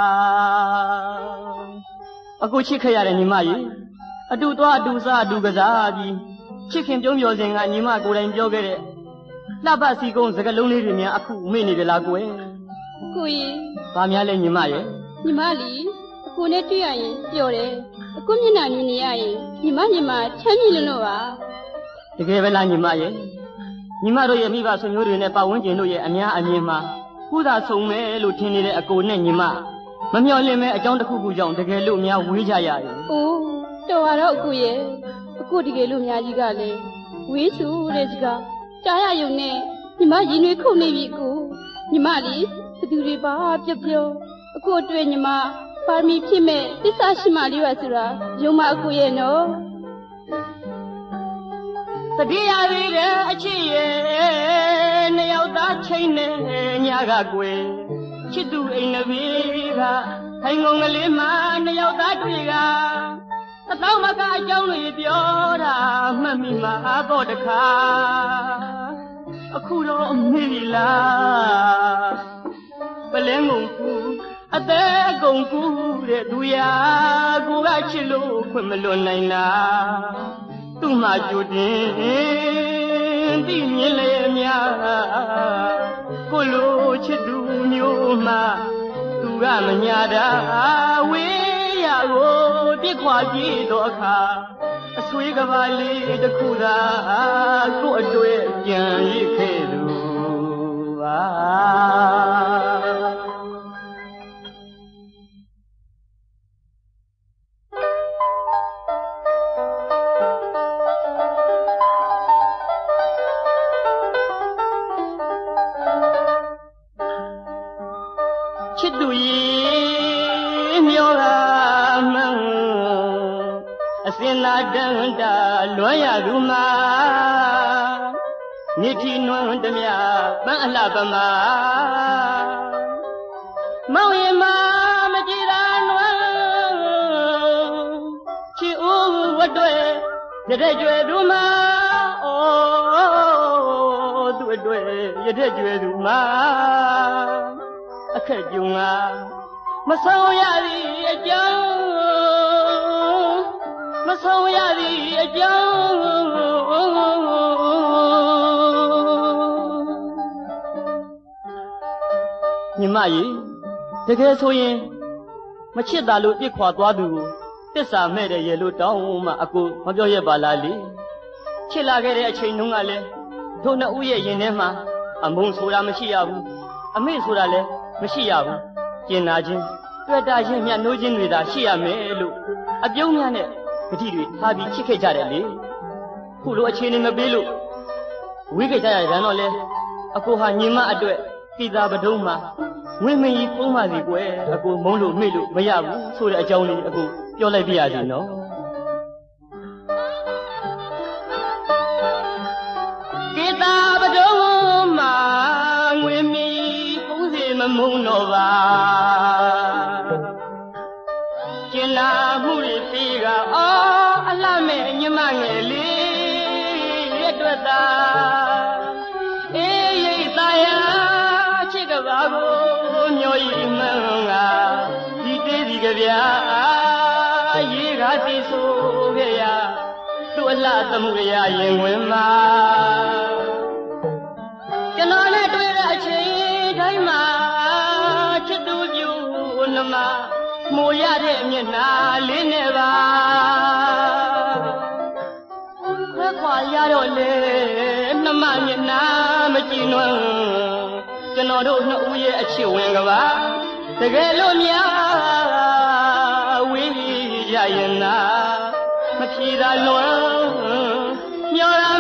အခုချစ်ခဲ့ရတဲ့ညီမကြီးအတူသွားအတူစားအတူကစားပြီးချစ်ခင်ပြုံးပြောစဉ်ကညီမကိုယ်တိုင်ပြောခဲ့တဲ့လှပစီကုန်းစကလုံးလေးတွေများအခုမေ့နေကြလားကွယ်ကိုကြီးဘာများလဲညီမရဲ့ညီမလီအကိုနဲ့တွေ့ရရင်ပျော်တယ်အကိုမျက်နှာမြင်နေရရင်ညီမညီမချမ်းမြေ့လို့ပါတကယ်ပဲလားညီမရဲ့ညီမတို့ရဲ့မိဘဆွေမျိုးတွေနဲ့ပတ်ဝန်းကျင်တို့ရဲ့အများအမြင်မှာကုသဆုံးမယ်လို့ထင်နေတဲ့အကိုနဲ့ညီမမမျှော်လင့်မဲ့အကြောင်းတစ်ခုခုကြောင့်တကယ်လို့များဝေးကြရရင်အိုးတော်ပါတော့အကိုရဲ့အကိုတကယ်လို့များကြီးကလည်းဝေးစုတဲ့စကားကြားရယုံနဲ့ညီမရင်တွေခုန်နေပြီအကိုညီမလေးဘသူတွေပါပြောပြောအကိုအတွက်ညီမပါမီဖြစ်မဲ့သစ္စာရှိမှလေးပါဆိုတာယုံမအကိုရဲ့နော်တိရသေးတဲ့အချစ်ရဲ့နှစ်ယောက်သားချိန်နဲ့ညကကွယ်ချစ်သူအိမ်နဘေးကထိုင်ငုံကလေးမှနှစ်ယောက်သားတွေကအသောမကအကြောင်းတွေပြောတာမှတ်မိမှာပေါ့တခါအခုတော့မေ့ပြီလားပလဲငုံကူအသက်အကုန်ကူတဲ့သူရာကိုကချစ်လို့ခွင့်မလွန်နိုင်တာသူ့မှာကြိုတင်သိမြင်လေများကိုလိုချစ်သူမျိုးမှသူကမညာတာဝေးရကိုပြစ်ခွာပြေးတော့အခါအဆွေးကဘာလေးတစ်ခုသာကိုအတွေ့ပြန်ရခဲ့သူပါချစ်သူရဲ့မျောတာမှန်အစင်လာတန်တာလွမ်းရသူမှာမြစ်ထီနွမ်းတမြပန်းအလှပမာမောင်ရင်မမကြည်သာနွမ်းချစ်ဦးဝတ်တွေရတဲ့ကျွဲသူမှာအိုးသူအတွေ့ရတဲ့ကျွဲသူမှာအခက်ကြုံကမဆောင်ရသည့်အကြောင်းမဆောင်ရသည့်အကြောင်းညီမကြီးတကယ်ဆိုရင်မချစ်တာလို့ပြစ်ခွာသွားသူကိုတစ္ဆာမဲ့တဲ့ရေလို့တောင်းမှအကိုမပြောရပါလားလေချစ်လာခဲ့တဲ့အချိန်တုန်းကလည်းတို့နှစ်ဦးရဲ့ရင်ထဲမှာအမုန်းဆိုတာမရှိရဘူးအမေဆိုတာလည်းမရှိရဘူးကျင်နာခြင်းတွေ့တာခြင်းမြတ်နိုးခြင်းတွေသာရှိရမယ်လို့အပြုံးများနဲ့ဂတိတွေထားပြီးချစ်ခဲ့ကြတယ်လေခုလိုအခြေအနေမပေးလို့ဝေးခဲ့ကြရတဲ့တော့လေအကိုဟာညီမအတွက်ကိသာပဒုံးမှာဝင်းမင်းကြီးပုံးပါစီကွယ်အကိုမုန်းလို့မေ့လို့မရဘူးဆိုတဲ့အကြောင်းလေးအကိုပြောလိုက်ပြရစီနော်ကိသာပဒုံးမှာဝင်းမင်းပုံးစီမမုန်းတော့ပါကျင်နာမှုတွေပြီးကအော်အလှမဲ့ညီမငယ်လေးအတွက်သာအေးရိတ်သားရချစ်ကဘာကိုမျောရီမှန်ကဒီတေးဒီကဗျာရေကားစီဆိုခဲ့ရသူ့အလှသမှုရရင်ဝင်မှာကျွန်တော်နဲ့တွေ့တဲ့အချိန်တိုင်းမှာချစ်သူပြူနှမမိုးရတဲ့မျက်နှာလေးနဲ့ပါခွဲခွာရတော့လေနှမမျက်နှာမကြည်နွမ်းကျွန်တော်တို့နှစ်ဦးရဲ့အချစ်ဝင်ကပါတကယ်လို့များဝေးရရင်နာမဖြေသာလွန်မျောတာ